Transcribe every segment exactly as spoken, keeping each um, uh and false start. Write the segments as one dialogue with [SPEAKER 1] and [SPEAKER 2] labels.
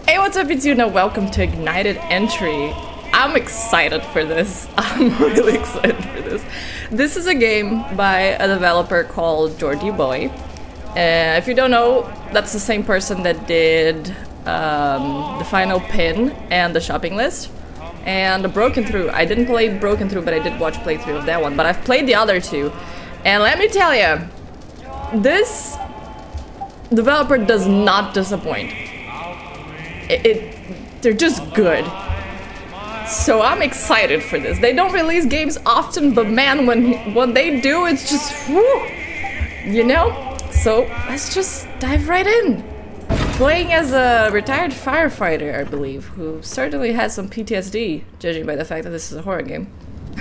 [SPEAKER 1] Hey, what's up, it's Yuna. Welcome to Ignited Entry. I'm excited for this. I'm really excited for this. This is a game by a developer called Georgie Boy. Uh, if you don't know, that's the same person that did um, the Final Pin and the Shopping List. And the Broken Through. I didn't play Broken Through, but I did watch playthrough of that one. But I've played the other two. And let me tell you, this developer does not disappoint. It, it, they're just good. So I'm excited for this. They don't release games often, but man, when when they do, it's just whew, you know? So let's just dive right in. Playing as a retired firefighter, I believe, who certainly has some P T S D, judging by the fact that this is a horror game.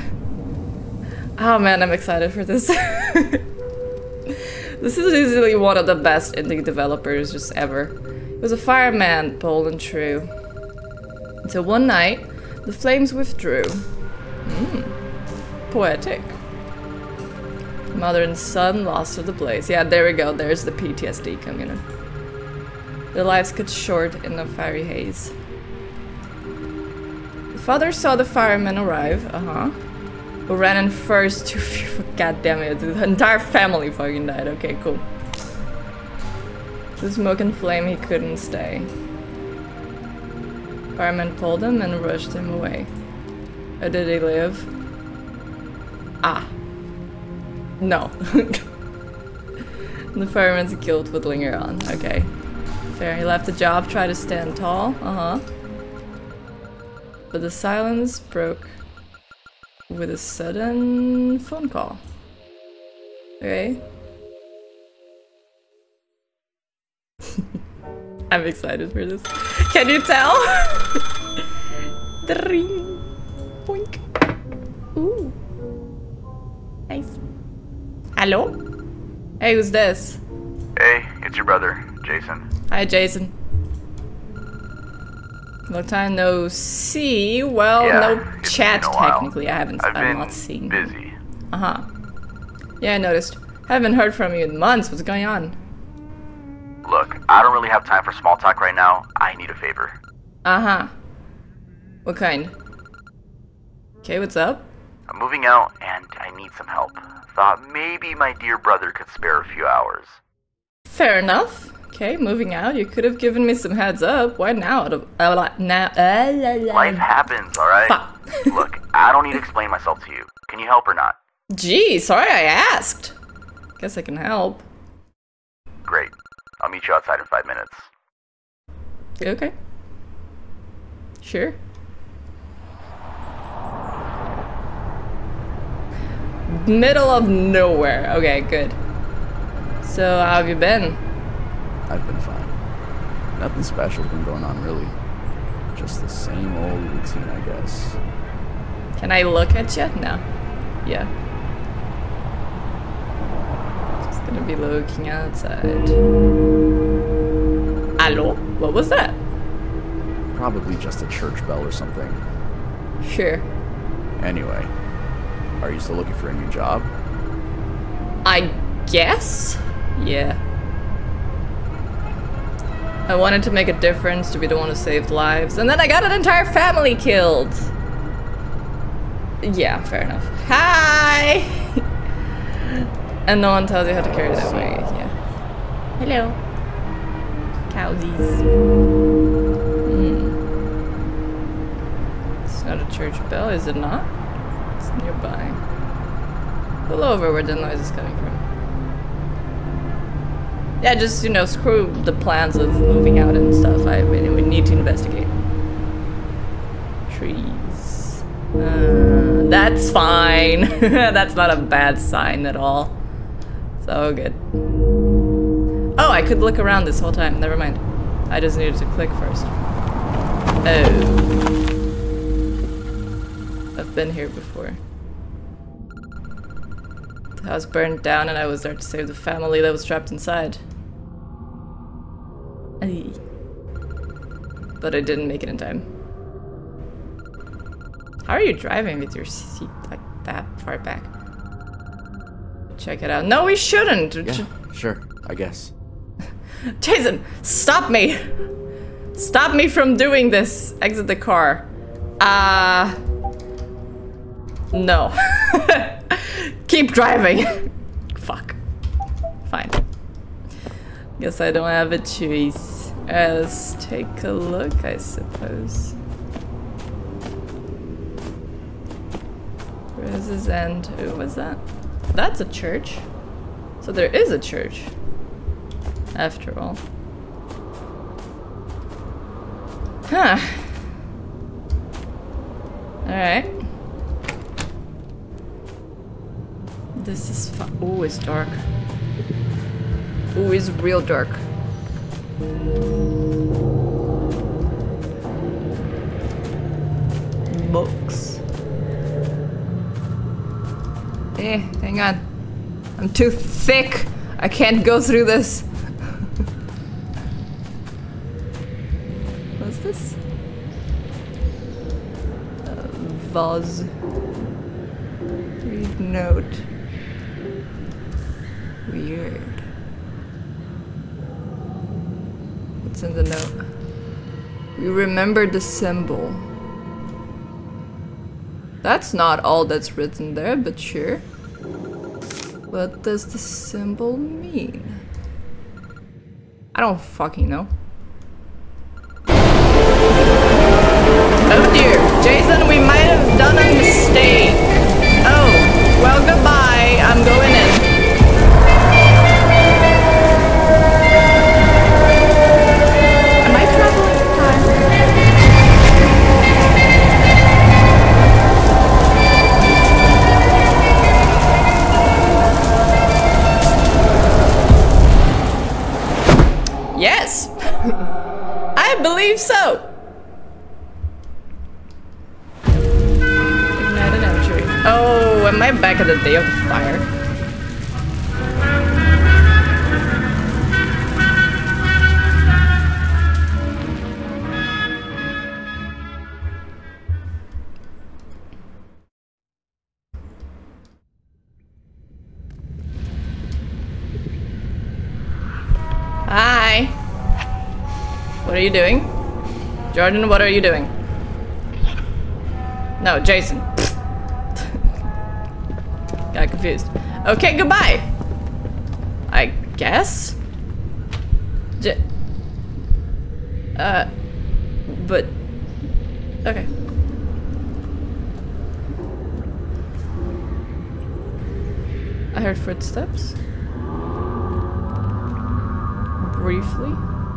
[SPEAKER 1] Oh man, I'm excited for this. This is easily one of the best indie developers just ever. He was a fireman, bold and true. Until one night, the flames withdrew. Mm. Poetic. Mother and son lost to the blaze. Yeah, there we go. There's the P T S D coming in. Their lives cut short in a fiery haze. The father saw the firemen arrive. Uh-huh. Who ran in first to... God damn it. The entire family fucking died. Okay, cool. The smoke and flame, he couldn't stay. Firemen pulled him and rushed him away. Or did he live? Ah. No. The fireman's guilt would linger on. Okay. Fair. He left the job, tried to stand tall. Uh-huh. But the silence broke with a sudden phone call. Okay. I'm excited for this. Can you tell? Dring. Boink. Ooh. Nice. Hello? Hey, who's this?
[SPEAKER 2] Hey, it's your brother, Jason.
[SPEAKER 1] Hi, Jason. Long time no see. Well,
[SPEAKER 2] yeah,
[SPEAKER 1] no chat technically.
[SPEAKER 2] While.
[SPEAKER 1] I haven't.
[SPEAKER 2] I've
[SPEAKER 1] I'm
[SPEAKER 2] been
[SPEAKER 1] not seeing.
[SPEAKER 2] busy.
[SPEAKER 1] Uh huh. Yeah, I noticed. Haven't heard from you in months. What's going on?
[SPEAKER 2] Look, I don't really have time for small talk right now. I need a favor.
[SPEAKER 1] Uh huh. What kind? Okay, what's up?
[SPEAKER 2] I'm moving out and I need some help. Thought maybe my dear brother could spare a few hours.
[SPEAKER 1] Fair enough. Okay, moving out. You could have given me some heads up. Why now? Uh, now. Uh,
[SPEAKER 2] Life happens, alright? Look, I don't need to explain myself to you. Can you help or not?
[SPEAKER 1] Gee, sorry I asked. Guess I can help.
[SPEAKER 2] Great. I'll meet you outside in five minutes.
[SPEAKER 1] Okay. Sure. Middle of nowhere. Okay, good. So, how have you been?
[SPEAKER 3] I've been fine. Nothing special's been going on, really. Just the same old routine, I guess.
[SPEAKER 1] Can I look at you? No. Yeah. Just gonna be looking outside. Hello? What was that?
[SPEAKER 3] Probably just a church bell or something.
[SPEAKER 1] Sure.
[SPEAKER 3] Anyway, are you still looking for a new job?
[SPEAKER 1] I guess? Yeah. I wanted to make a difference, to be the one who saved lives, and then I got an entire family killed! Yeah, fair enough. Hi! And no one tells you how to carry that way, yeah. Hello. Cowsies. Hmm. It's not a church bell, is it not? It's nearby. Pull over where the noise is coming from. Yeah, just, you know, screw the plans of moving out and stuff. I mean, we need to investigate. Trees. Uh, that's fine. That's not a bad sign at all. So good. Oh, I could look around this whole time. Never mind. I just needed to click first. Oh. I've been here before. The house burned down and I was there to save the family that was trapped inside. Aye. But I didn't make it in time. How are you driving with your seat like that far back? Check it out. No, we shouldn't!
[SPEAKER 3] Yeah, sure, I guess.
[SPEAKER 1] Jason, stop me! Stop me from doing this. Exit the car. Uh... No. Keep driving. Fuck. Fine. Guess I don't have a choice. Uh, let's take a look, I suppose. Where does this end? Ooh, what's that? That's a church. So there is a church. After all. Huh. Alright. This is fu- Ooh, it's dark. Ooh, it's real dark. Books. Eh, hang on. I'm too thick. I can't go through this. What's this? Uh, vase. Read note. Weird. What's in the note? We remember the symbol. That's not all that's written there, but sure. What does the symbol mean? I don't fucking know. Oh dear, Jason, we might have done a mistake. Oh, well goodbye, I'm going in. Am I traveling time? Yes! I believe so! Ignited entry. Oh, am I back at the day of the fire? Hi. What are you doing? Jordan, what are you doing? No, Jason. Got confused. Okay, goodbye. I guess? J uh, but... Okay. I heard footsteps. Briefly.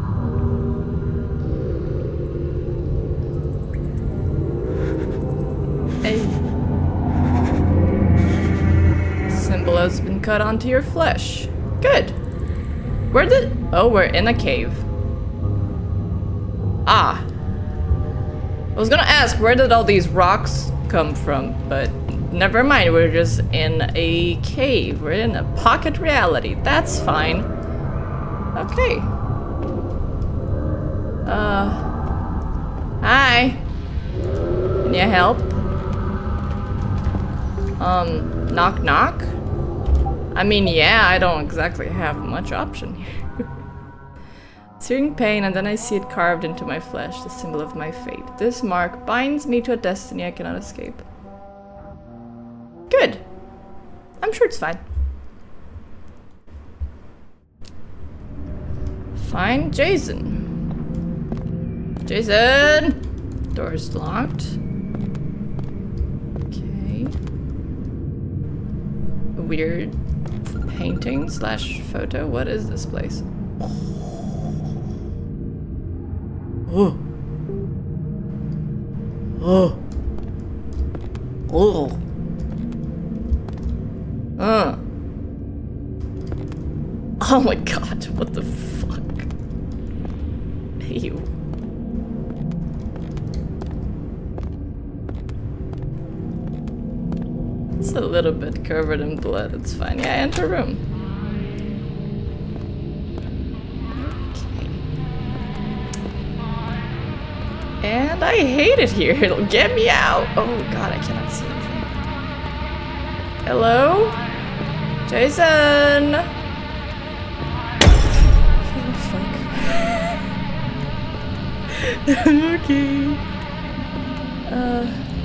[SPEAKER 1] A symbol has been cut onto your flesh. Good. Where did... Oh, we're in a cave. Ah. I was gonna ask, where did all these rocks come from? But never mind, we're just in a cave. We're in a pocket reality. That's fine. Okay. Uh. Hi. Can you help? Um, knock knock? I mean, yeah, I don't exactly have much option here. Searing pain, and then I see it carved into my flesh, the symbol of my fate. This mark binds me to a destiny I cannot escape. Good. I'm sure it's fine. Find Jason. Jason! Door's locked. Okay. A weird painting slash photo. What is this place? Oh. Oh. Oh. Uh. Oh my god, what the fuck? Ew. It's a little bit covered in blood, it's fine. Yeah, enter room. Okay. And I hate it here, it'll get me out. Oh god, I cannot see anything. Hello? Jason! Okay. Uh.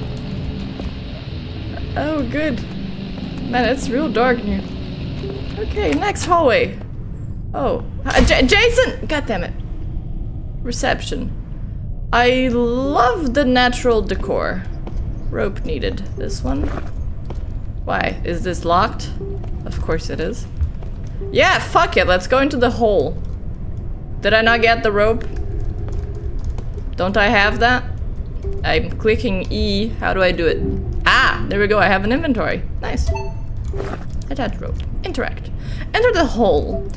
[SPEAKER 1] Oh, good. Man, it's real dark in here. Okay, next hallway. Oh, uh, J Jason! God damn it. Reception. I love the natural decor. Rope needed. This one. Why? Is this locked? Of course it is. Yeah, fuck it. Let's go into the hole. Did I not get the rope? Don't I have that? I'm clicking E. How do I do it? Ah, there we go. I have an inventory. Nice. Attach rope. Interact. Enter the hole.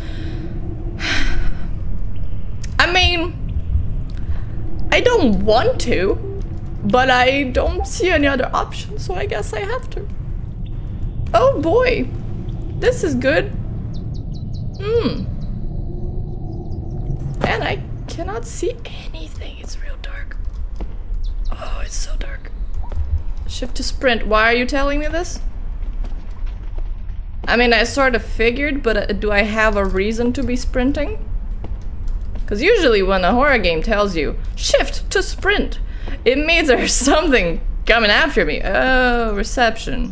[SPEAKER 1] I mean, I don't want to, but I don't see any other option, so I guess I have to. Oh boy. This is good. Hmm. And I cannot see anything. It's real dark. Oh, it's so dark. Shift to sprint. Why are you telling me this? I mean, I sort of figured, but uh, do I have a reason to be sprinting? Because usually when a horror game tells you, shift to sprint, it means there's something coming after me. Oh, reception.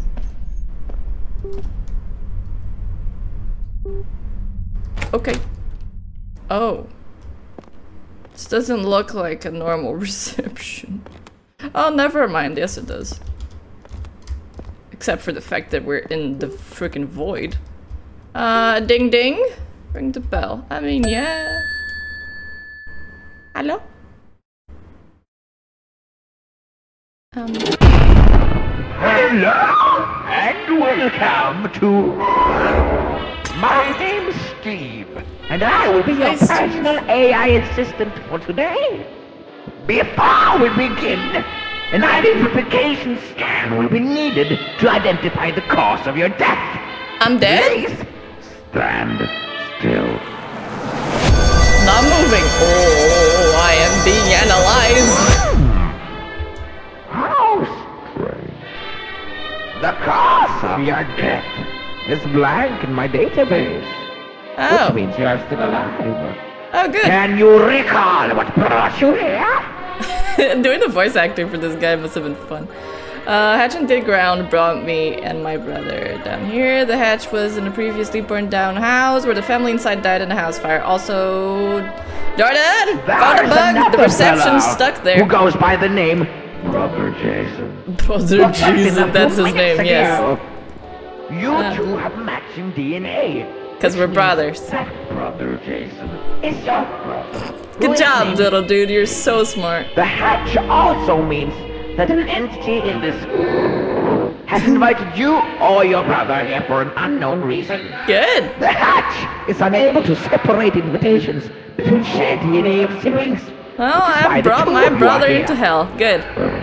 [SPEAKER 1] Okay. Oh. This doesn't look like a normal reception. Oh, never mind. Yes, it does. Except for the fact that we're in the freaking void. Uh, ding ding. Ring the bell. I mean, yeah. Hello? Um.
[SPEAKER 4] Hello, and welcome to... My name's Steve, and I will be your
[SPEAKER 1] Hi, Steve.
[SPEAKER 4] personal A I assistant for today. Before we begin, an identification scan will be needed to identify the cause of your death.
[SPEAKER 1] I'm dead?
[SPEAKER 4] Please stand still.
[SPEAKER 1] Not moving. Oh, I am being analyzed.
[SPEAKER 4] How strange. The cause of your death is blank in my database.
[SPEAKER 1] Oh.
[SPEAKER 4] Which means you are still alive.
[SPEAKER 1] Oh, good.
[SPEAKER 4] Can you recall what brought you here?
[SPEAKER 1] Doing the voice acting for this guy must have been fun. Uh, hatch and dig ground brought me and my brother down here. The hatch was in a previously burned down house where the family inside died in a house fire. Also, Jordan! Found a bug! The reception's stuck there.
[SPEAKER 4] Who goes by the name Brother Jason.
[SPEAKER 1] Brother Jason, that's his name, yes.
[SPEAKER 4] You
[SPEAKER 1] Uh.
[SPEAKER 4] two have matching D N A.
[SPEAKER 1] Because we're brothers.
[SPEAKER 4] That Brother Jason is your brother.
[SPEAKER 1] Good job, little dude. You're so smart.
[SPEAKER 4] The hatch also means that an entity in this has invited you or your brother here for an unknown reason.
[SPEAKER 1] Good.
[SPEAKER 4] The hatch is unable to separate invitations between shared D N A of siblings.
[SPEAKER 1] Well,
[SPEAKER 4] Which is why
[SPEAKER 1] I
[SPEAKER 4] the
[SPEAKER 1] brought
[SPEAKER 4] two
[SPEAKER 1] my
[SPEAKER 4] of you are
[SPEAKER 1] brother
[SPEAKER 4] here.
[SPEAKER 1] into hell. Good.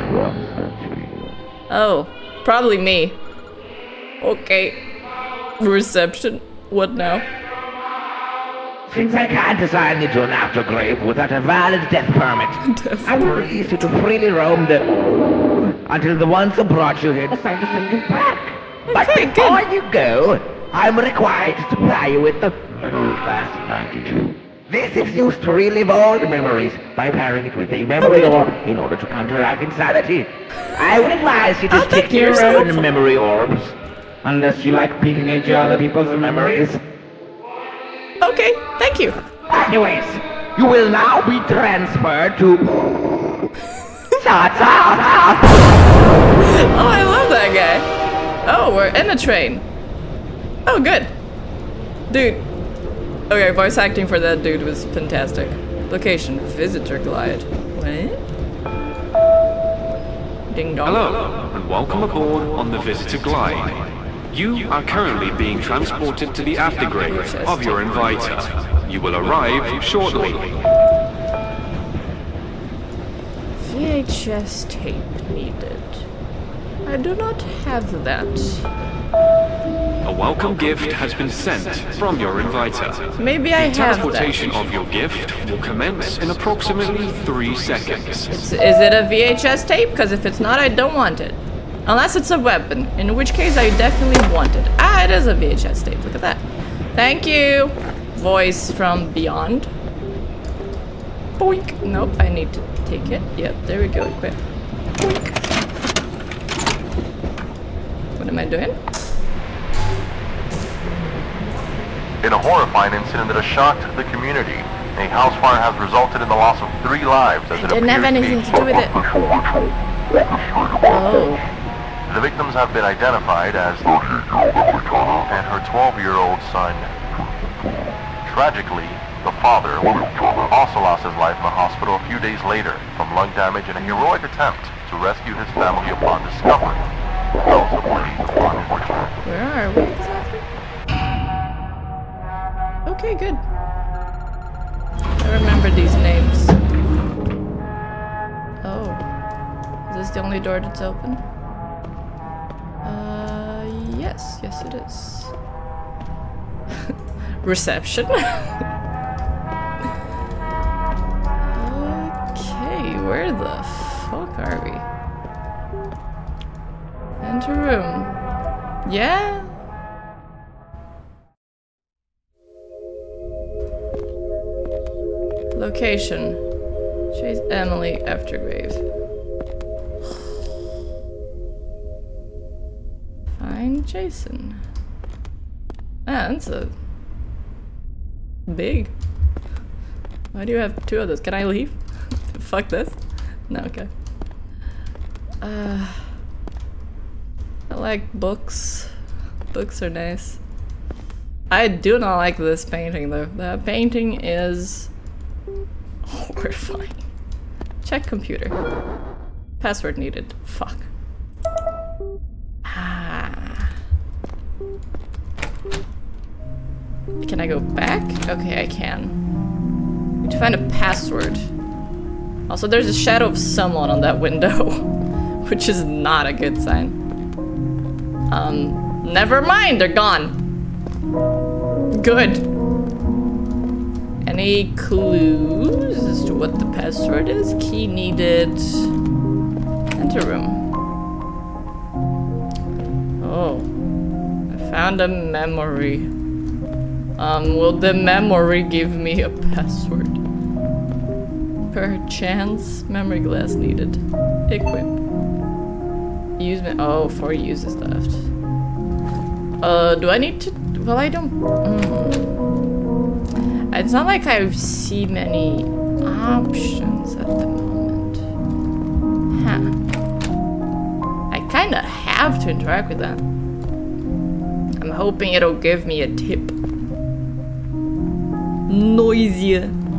[SPEAKER 1] Oh, probably me. Okay. Reception. What now?
[SPEAKER 4] Since I can't assign you to an aftergrave without a valid death permit,
[SPEAKER 1] Death
[SPEAKER 4] I will release you to freely roam the... until the ones who brought you here decide to send you back. But
[SPEAKER 1] Okay,
[SPEAKER 4] before
[SPEAKER 1] good.
[SPEAKER 4] you go, I'm required to supply you with the Fast ninety-two. This is used to relive old memories by pairing it with a memory orb in order to counteract insanity. I would advise you to
[SPEAKER 1] Oh,
[SPEAKER 4] stick
[SPEAKER 1] thank
[SPEAKER 4] to
[SPEAKER 1] you,
[SPEAKER 4] your
[SPEAKER 1] you're so
[SPEAKER 4] own
[SPEAKER 1] helpful.
[SPEAKER 4] memory orbs. Unless you like peeking into other people's memories.
[SPEAKER 1] Okay, thank you.
[SPEAKER 4] Anyways, you will now be transferred to... South, south, south.
[SPEAKER 1] Oh, I love that guy. Oh, we're in a train. Oh, good. Dude. Okay, voice acting for that dude was fantastic. Location, visitor glide. What? Ding dong.
[SPEAKER 5] Hello, and welcome aboard on the Visitor Glide. You are currently being transported to the aftergrave of your inviter. You will arrive shortly.
[SPEAKER 1] V H S tape needed. I do not have that.
[SPEAKER 5] A welcome gift has been sent from your inviter.
[SPEAKER 1] Maybe I
[SPEAKER 5] The
[SPEAKER 1] have
[SPEAKER 5] transportation
[SPEAKER 1] that.
[SPEAKER 5] of your gift will commence in approximately three seconds.
[SPEAKER 1] Is, is it a V H S tape? Because if it's not, I don't want it. Unless it's a weapon, in which case I definitely want it. Ah, it is a V H S tape. Look at that. Thank you. Voice from beyond. Boink. Nope, I need to take it. Yep, there we go. Equip. Boink. What am I doing?
[SPEAKER 6] In a horrifying incident that has shocked the community, a house fire has resulted in the loss of three lives as
[SPEAKER 1] I
[SPEAKER 6] it
[SPEAKER 1] didn't have
[SPEAKER 6] appears
[SPEAKER 1] anything
[SPEAKER 6] the-
[SPEAKER 1] to do with it. Oh.
[SPEAKER 6] The victims have been identified as and her twelve-year-old son. Tragically, the father also lost his life in the hospital a few days later from lung damage in a heroic attempt to rescue his family upon discovery. Relatively upon his return.
[SPEAKER 1] Where are we exactly? Okay, good. I remember these names. Oh. Is this the only door that's open? Uh, yes. Yes, it is. Reception? Okay, where the fuck are we? Enter room. Yeah? Location. Chase Emily Aftergrave. Find Jason. Ah, that's a big. Why do you have two of those? Can I leave? Fuck this. No, okay. Uh, I like books. Books are nice. I do not like this painting though. The painting is horrifying. Check computer. Password needed. Fuck. Ah. Can I go back? Okay, I can. Need to find a password. Also, there's a shadow of someone on that window, which is not a good sign. Um, never mind, they're gone. Good. Any clues as to what the password is? Key needed. Enter room. Oh. I found a memory. Um, will the memory give me a password? Perchance. Memory glass needed. Equip. Use me. Oh, four uses left. Uh, do I need to? Well, I don't. Mm. It's not like I see many options at the moment. Huh. I kinda have to interact with that. I'm hoping it'll give me a tip. Noisy.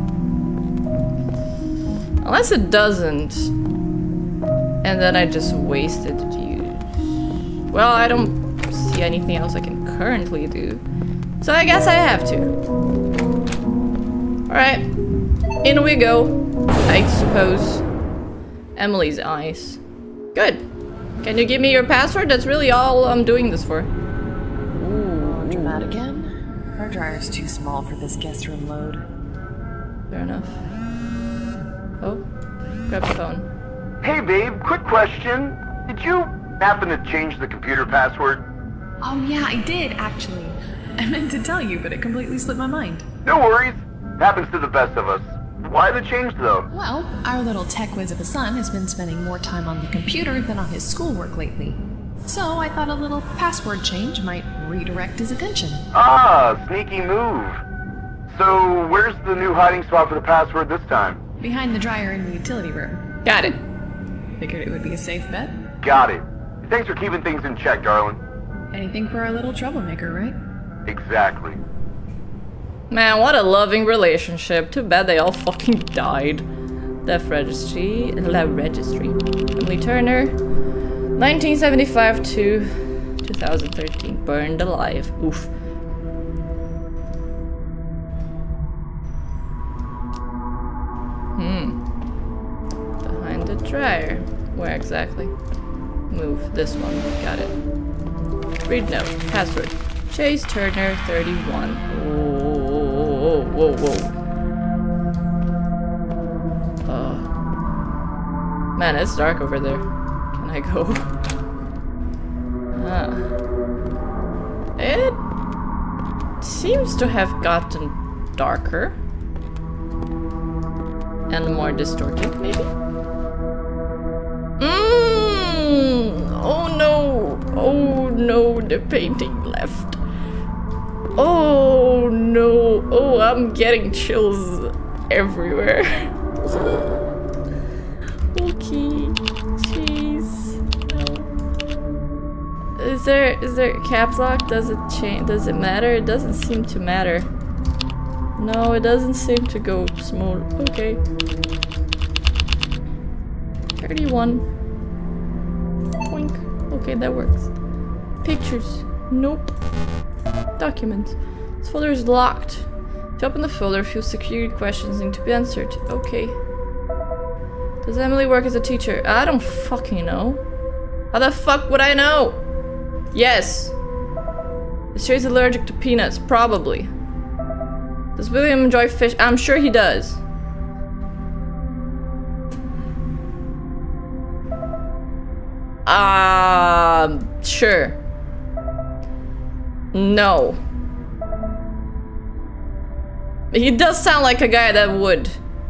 [SPEAKER 1] Unless it doesn't. And then I just wasted to use. Well, I don't see anything else I can currently do. So I guess I have to. Alright. In we go. I suppose. Emily's eyes. Good. Can you give me your password? That's really all I'm doing this for. Ooh.
[SPEAKER 7] That again? Our dryer's too small for this guest room load.
[SPEAKER 1] Fair enough. Oh. Grab the phone.
[SPEAKER 2] Hey babe, quick question. Did you happen to change the computer password?
[SPEAKER 7] Oh yeah, I did, actually. I meant to tell you, but it completely slipped my mind.
[SPEAKER 2] No worries. Happens to the best of us. Why the change though?
[SPEAKER 7] Well, our little tech whiz of a son has been spending more time on the computer than on his schoolwork lately. So I thought a little password change might redirect his attention.
[SPEAKER 2] Ah, sneaky move. So where's the new hiding spot for the password this time?
[SPEAKER 7] Behind the dryer in the utility room.
[SPEAKER 1] Got it.
[SPEAKER 7] Figured it would be a safe bet.
[SPEAKER 2] Got it. Thanks for keeping things in check, darling.
[SPEAKER 7] Anything for our little troublemaker, right?
[SPEAKER 2] Exactly.
[SPEAKER 1] Man, what a loving relationship. Too bad they all fucking died. Death registry. La registry. Emily Turner. nineteen seventy-five to two thousand thirteen. Burned alive. Oof. Hmm. Behind the dryer. Where exactly? Move. This one. Got it. Read note. Password. Chase Turner thirty-one. Whoa, whoa, whoa. Uh. Man, it's dark over there. Can I go? Ah. It seems to have gotten darker. and more distorted, maybe? Mm, oh no! Oh no, the painting left. Oh no! Oh, I'm getting chills everywhere. Okay, jeez. No. Is there is there caps lock? Does it change? Does it matter? It doesn't seem to matter. No, it doesn't seem to go small. Okay. thirty-one. Poink. Okay, that works. Pictures. Nope. Documents. This folder is locked. To open the folder, a few security questions need to be answered. Okay. Does Emily work as a teacher? I don't fucking know. How the fuck would I know? Yes. Is she allergic to peanuts? Probably. Does William enjoy fish? I'm sure he does. Um, sure. No. He does sound like a guy that would.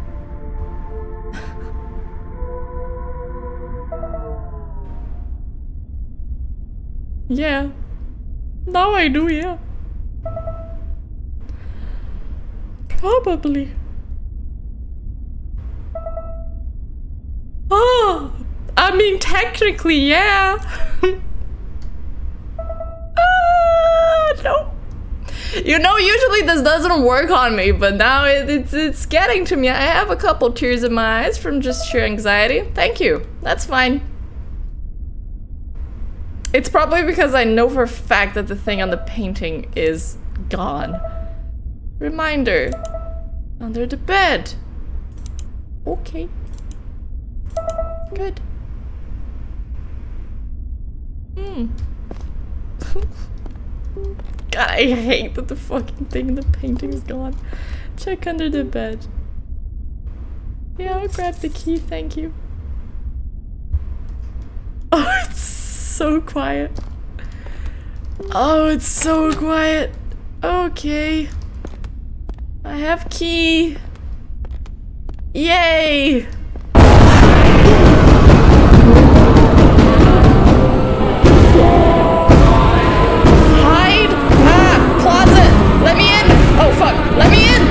[SPEAKER 1] Yeah. Now I do, yeah. Probably. Oh, I mean, technically, yeah. Ah, no. You know, usually this doesn't work on me, but now it, it's it's getting to me. I have a couple tears in my eyes from just sheer anxiety. Thank you. That's fine. It's probably because I know for a fact that the thing on the painting is gone. Reminder. Under the bed. Okay. Good. Hmm. God, I hate that the fucking thing in the painting is gone. Check under the bed. Yeah, I'll grab the key, thank you. Oh, it's so quiet. Oh, it's so quiet. Okay. I have key. Yay! Hide! Ah! Closet! Let me in! Oh fuck! Let me in!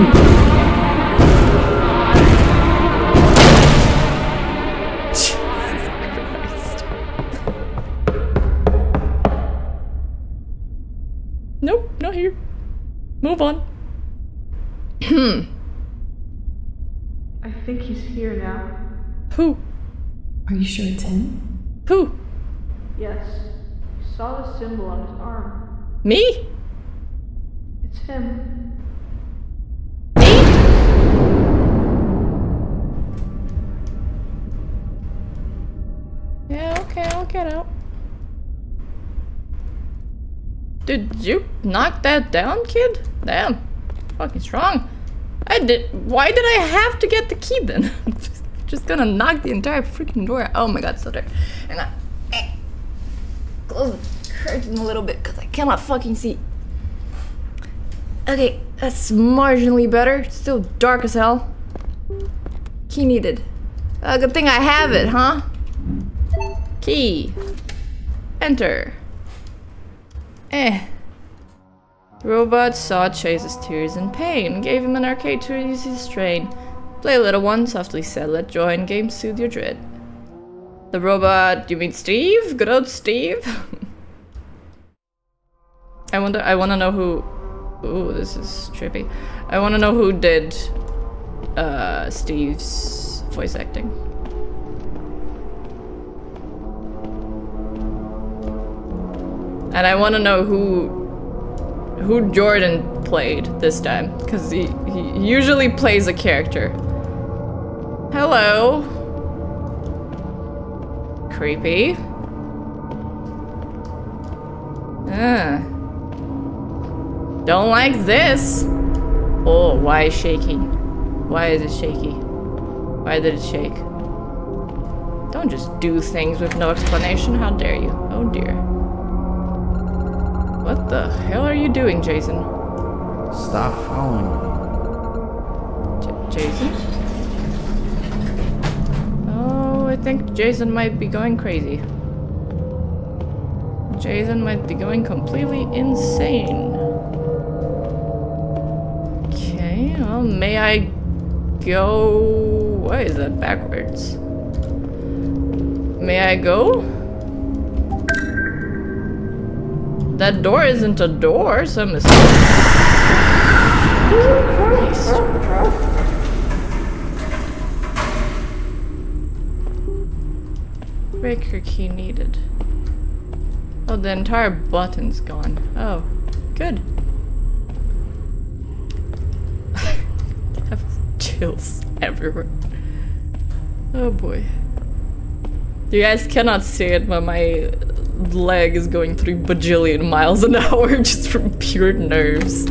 [SPEAKER 1] Jesus Christ. Nope, not here. Move on. Hmm.
[SPEAKER 8] I think he's here now.
[SPEAKER 1] Who?
[SPEAKER 7] Are you sure it's him?
[SPEAKER 1] Who?
[SPEAKER 8] Yes. I saw the symbol on his arm.
[SPEAKER 1] Me?
[SPEAKER 8] It's him.
[SPEAKER 1] Yeah, okay, I'll get out. Did you knock that down, kid? Damn. Fucking strong. I did. Why did I have to get the key then? just, just gonna knock the entire freaking door out. Oh my god, so dark. And I eh, close the curtain a little bit because I cannot fucking see. Okay, that's marginally better. It's still dark as hell. Key needed. Uh, good thing I have it, huh? Key. Enter. Eh. Robot saw Chase's tears and pain, gave him an arcade to ease his strain. Play, little one, softly said, let joy and game soothe your dread. The robot, you mean Steve? Good old Steve? I wonder, I wanna know who, ooh, this is trippy. I wanna know who did, uh, Steve's voice acting. And I wanna know who who Jordan played this time, because he, he usually plays a character. Hello. Creepy. Ah. Don't like this. Oh, why is shaking? Why is it shaky? Why did it shake? Don't just do things with no explanation. How dare you? Oh dear. What the hell are you doing, Jason?
[SPEAKER 3] Stop following me.
[SPEAKER 1] J Jason? think Jason might be going crazy. Jason might be going completely insane. Okay, well, may I go... Why is that backwards? May I go? That door isn't a door, so I'm assuming... Oh, Christ. Breaker key needed. Oh, the entire button's gone. Oh, good. I have chills everywhere. Oh boy. You guys cannot see it, but my leg is going three bajillion miles an hour just from pure nerves.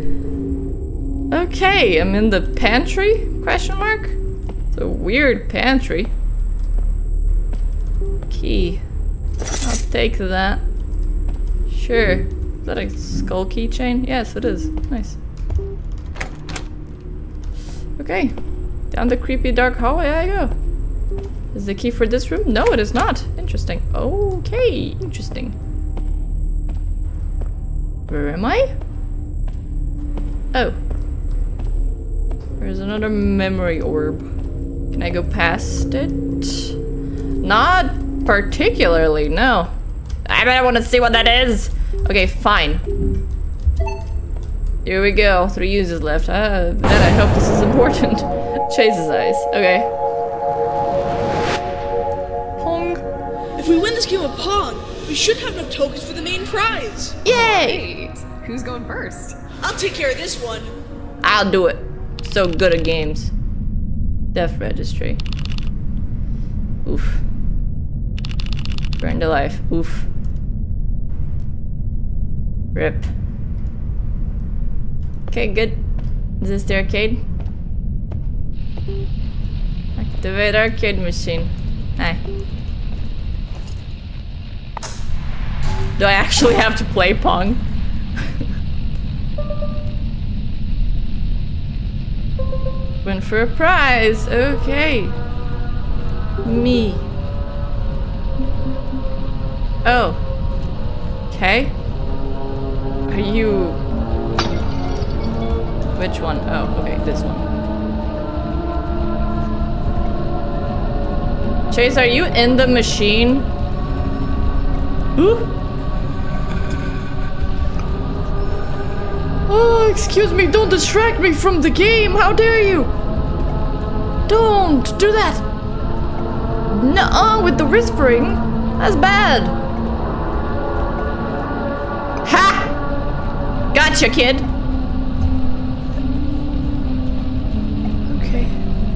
[SPEAKER 1] Okay, I'm in the pantry? Question mark? It's a weird pantry. Key. I'll take that. Sure. Is that a skull keychain? Yes, it is. Nice. Okay. Down the creepy dark hallway I go. Is the key for this room? No, it is not. Interesting. Okay, interesting. Where am I? Oh. There's another memory orb. Can I go past it? Not particularly, no. I bet I want to see what that is. Okay, fine. Here we go. Three uses left. Uh, then I hope this is important. Chase's eyes. Okay. Pong.
[SPEAKER 9] If we win this game of Pong, we should have enough tokens for the main prize.
[SPEAKER 1] Yay!
[SPEAKER 7] Great. Who's going first?
[SPEAKER 9] I'll take care of this one.
[SPEAKER 1] I'll do it. So good at games. Death registry. Oof. Burned alive. Oof. Rip. Okay, good. Is this the arcade? Activate arcade machine. Hi. Do I actually have to play Pong? Win for a prize. Okay. Me. Oh. Okay. Are you... Which one? Oh, okay, this one. Chase, are you in the machine? Ooh. Oh, excuse me, don't distract me from the game. How dare you? Don't do that. Nuh-uh, with the whispering. That's bad. Ha! Gotcha, kid. Okay.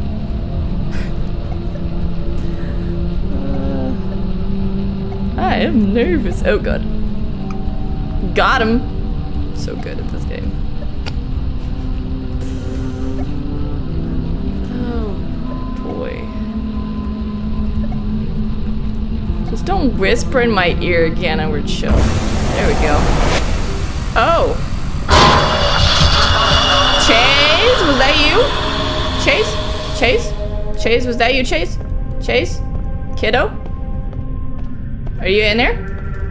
[SPEAKER 1] uh, I am nervous. Oh god. Got him. So good at this game. Oh boy. Just don't whisper in my ear again and we're chill. There we go. Oh. Chase, was that you? Chase? Chase? Chase, was that you, Chase? Chase? Kiddo? Are you in there?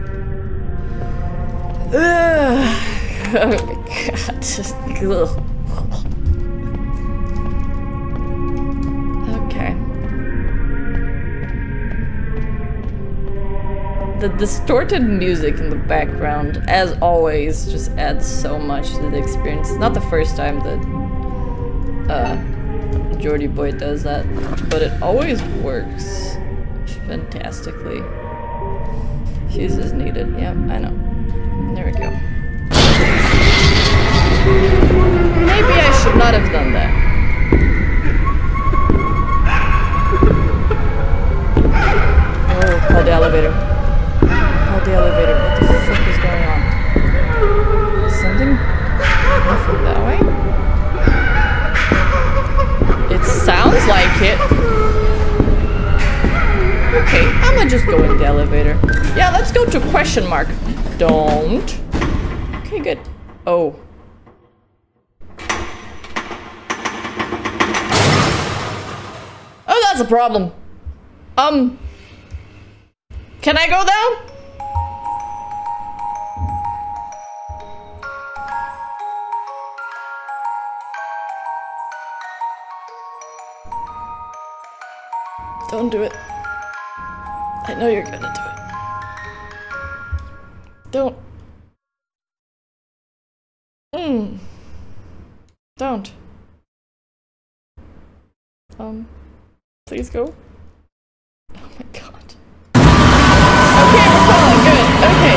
[SPEAKER 1] Ugh. Oh my god, just ugh. Okay. The distorted music in the background, as always, just adds so much to the experience. It's not the first time that uh, Jordy Boy does that, but it always works fantastically. Fuse is needed. Yep, I know. There we go. Maybe I should not have done that. Oh, call the elevator. Call the elevator. What the fuck is going on? Is something coming from that way? It sounds like it. Okay, I'm gonna just go in the elevator. Yeah, let's go to question mark. Don't. Okay, good. Oh. Oh, that's a problem. Um, can I go down? Don't do it. I know you're gonna do it. Don't. Mm. Don't. Um, please go. Oh my god. Okay, we're falling. Good. Okay.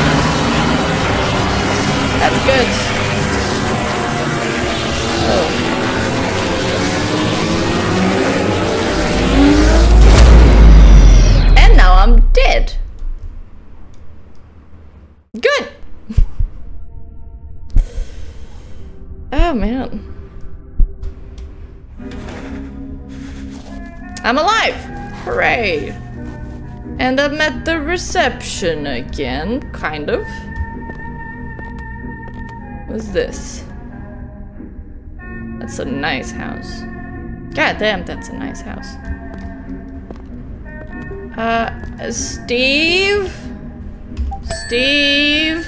[SPEAKER 1] That's good. Oh. And now I'm dead. Good. Oh man. I'm alive! Hooray! And I'm at the reception again, kind of. What's this? That's a nice house. God damn, that's a nice house. Uh, Steve? Steve?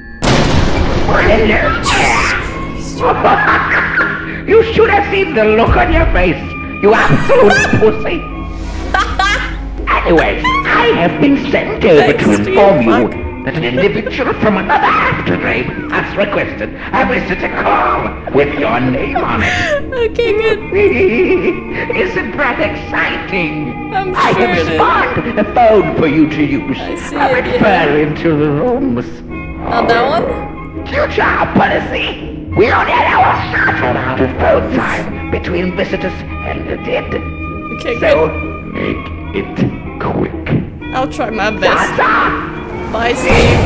[SPEAKER 4] You should have seen the look on your face, you absolute pussy. Anyway, I have been sent over
[SPEAKER 1] Thanks,
[SPEAKER 4] to inform
[SPEAKER 1] Steve.
[SPEAKER 4] you that an individual from another aftergrave has requested a visitor call with your name on it.
[SPEAKER 1] Okay, good.
[SPEAKER 4] Isn't that exciting?
[SPEAKER 1] I'm
[SPEAKER 4] I
[SPEAKER 1] sure
[SPEAKER 4] have
[SPEAKER 1] it is.
[SPEAKER 4] spawned a phone for you to use.
[SPEAKER 1] I see
[SPEAKER 4] I'll
[SPEAKER 1] it,
[SPEAKER 4] refer into the rooms.
[SPEAKER 1] Not that one?
[SPEAKER 4] Good job, policy. We only allow a short amount of phone time between visitors and the dead.
[SPEAKER 1] Okay,
[SPEAKER 4] So,
[SPEAKER 1] good.
[SPEAKER 4] make it quick.
[SPEAKER 1] I'll try my best.
[SPEAKER 4] Zaza!
[SPEAKER 1] Bye, Steve.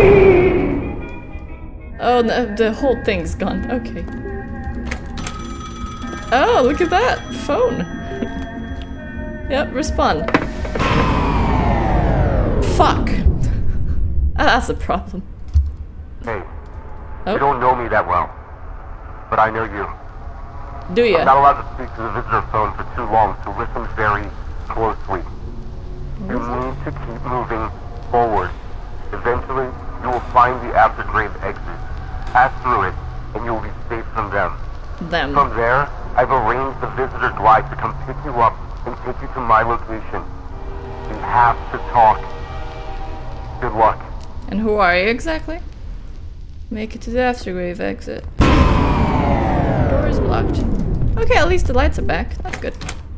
[SPEAKER 1] Oh, no, the whole thing's gone. Okay. Oh, look at that. Phone. Yep, respond. Fuck. Ah, that's a problem.
[SPEAKER 6] Hey,
[SPEAKER 1] Oh.
[SPEAKER 6] you don't know me that well, but I know you.
[SPEAKER 1] Do
[SPEAKER 6] I'm not
[SPEAKER 1] ya?
[SPEAKER 6] allowed to speak to the visitor phone for too long, so listen very closely. You need to keep moving forward. Eventually, you will find the aftergrave exit. Pass through it, and you will be safe from them.
[SPEAKER 1] Them.
[SPEAKER 6] From there, I've arranged the visitor glide to come pick you up and take you to my location. We have to talk. Good luck.
[SPEAKER 1] And who are you exactly? Make it to the aftergrave exit. Door is blocked. Okay, at least the lights are back. That's good.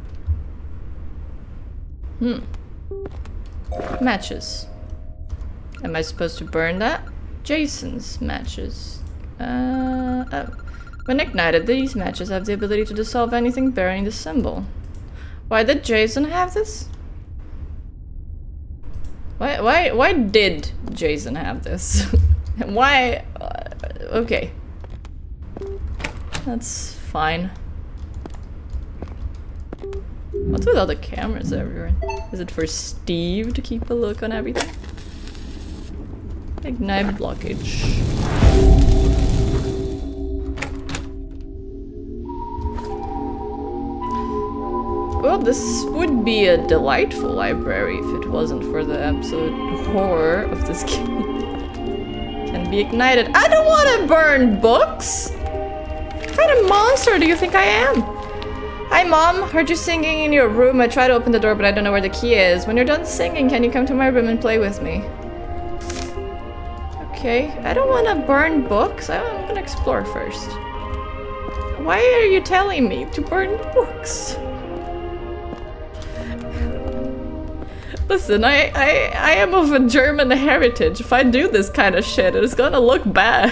[SPEAKER 1] Hmm. Matches. Am I supposed to burn that? Jason's matches. Uh, oh. When ignited, these matches have the ability to dissolve anything bearing the symbol. Why did Jason have this? Why, why, why did Jason have this? And why? Uh, okay. That's fine. What's with all the cameras everywhere? Is it for Steve to keep a look on everything? Ignite blockage. Well, this would be a delightful library if it wasn't for the absolute horror of this game. Can be ignited. I don't want to burn books! What kind of monster do you think I am? Hi Mom, heard you singing in your room. I tried to open the door, but I don't know where the key is. When you're done singing, can you come to my room and play with me? Okay, I don't want to burn books. I'm gonna explore first. Why are you telling me to burn books? Listen, I, I, I am of a German heritage. If I do this kind of shit, it's gonna look bad.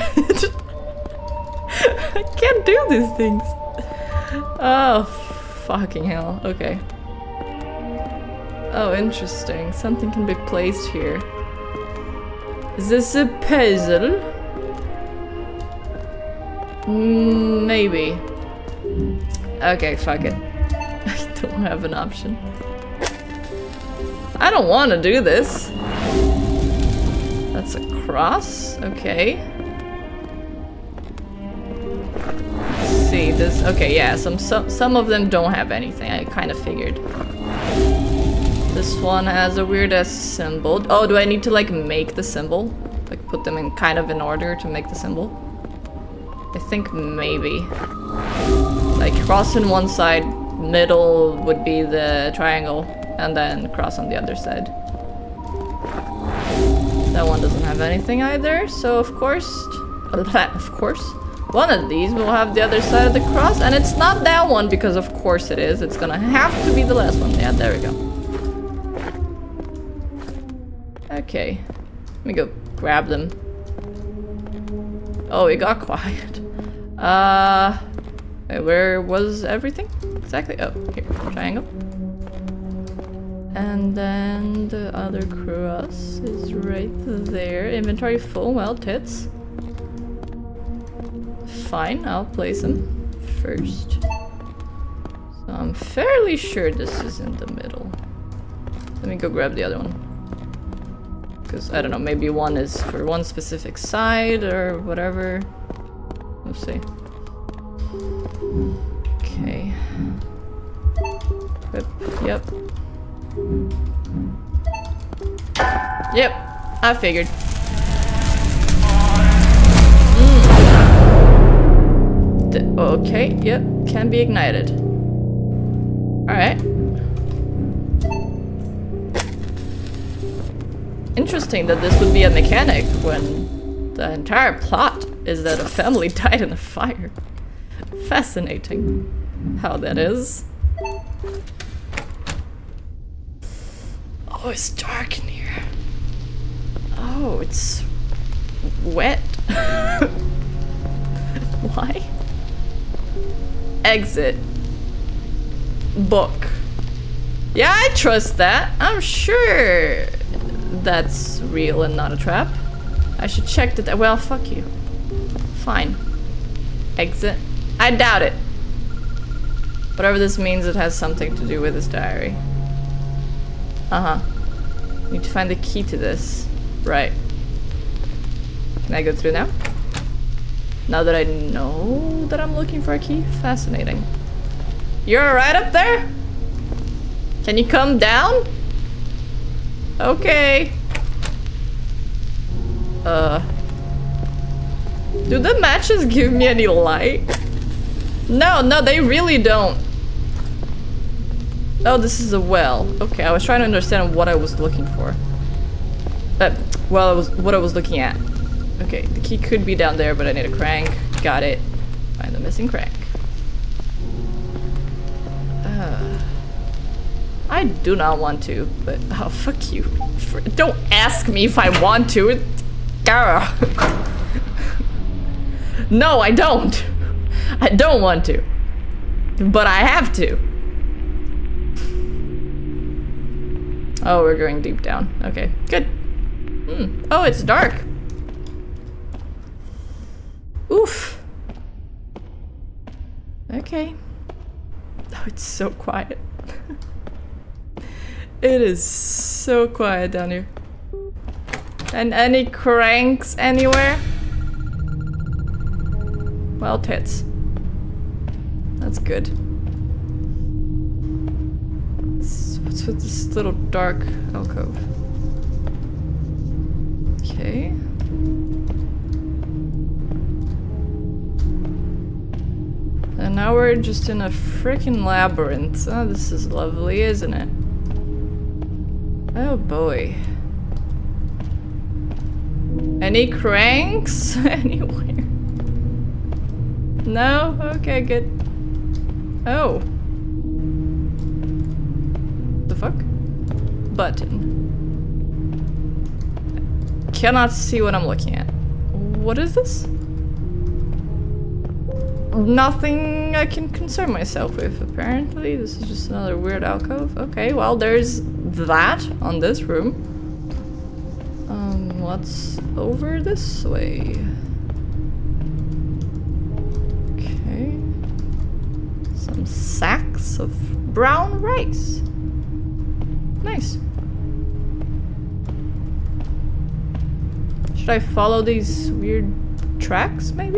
[SPEAKER 1] I can't do these things. Oh, fucking hell. Okay. Oh, interesting. Something can be placed here. Is this a puzzle? Mm, maybe. Okay, fuck it. I don't have an option. I don't want to do this. That's a cross. Okay. Let's see this. Okay, yeah. Some some some of them don't have anything. I kind of figured. This one has a weird ass symbol. Oh, do I need to like make the symbol? Like put them in kind of in order to make the symbol? I think maybe. Like cross on one side, middle would be the triangle, and then cross on the other side. That one doesn't have anything either, so of course, of course, one of these will have the other side of the cross, and it's not that one because of course it is. It's gonna have to be the last one. Yeah, there we go. Okay, let me go grab them. Oh, it got quiet. Uh, where was everything exactly? Oh, here, triangle. And then the other cross is right there. Inventory full, well, tits. Fine, I'll place them first. So I'm fairly sure this is in the middle. Let me go grab the other one. Because, I don't know, maybe one is for one specific side or whatever. We'll see. Okay. Yep. Yep. Yep, I figured. Mm. D okay, yep, can be ignited. Alright. Interesting that this would be a mechanic when the entire plot is that a family died in a fire. Fascinating how that is. Oh, it's dark in here. Oh, it's wet. Why? Exit. Book. Yeah, I trust that. I'm sure that's real and not a trap. I should check that. Well, fuck you. Fine. Exit. I doubt it. Whatever this means, it has something to do with his diary. Uh-huh. Need to find the key to this. Right. Can I go through now? Now that I know that I'm looking for a key? Fascinating. You're right up there? Can you come down? Okay. Uh. Do the matches give me any light? No, no, they really don't. Oh, this is a well. Okay, I was trying to understand what I was looking for. Uh, well, I was what I was looking at. Okay, the key could be down there, but I need a crank. Got it. Find the missing crank. Uh, I do not want to, but oh, fuck you. For, don't ask me if I want to. It, no, I don't. I don't want to, but I have to. Oh, we're going deep down. Okay, good. Mm. Oh, it's dark. Oof. Okay. Oh, it's so quiet. It is so quiet down here. And any cranks anywhere? Well, tits. That's good. What's with this little dark alcove? Okay. And now we're just in a freaking labyrinth. Oh, this is lovely, isn't it? Oh boy. Any cranks anywhere? No? Okay, good. Oh. The fuck? Button. Cannot see what I'm looking at. What is this? Nothing I can concern myself with, apparently. This is just another weird alcove. Okay, well, there's that on this room. Um, what's over this way? Okay. Some sacks of brown rice. Nice. Should I follow these weird tracks, maybe?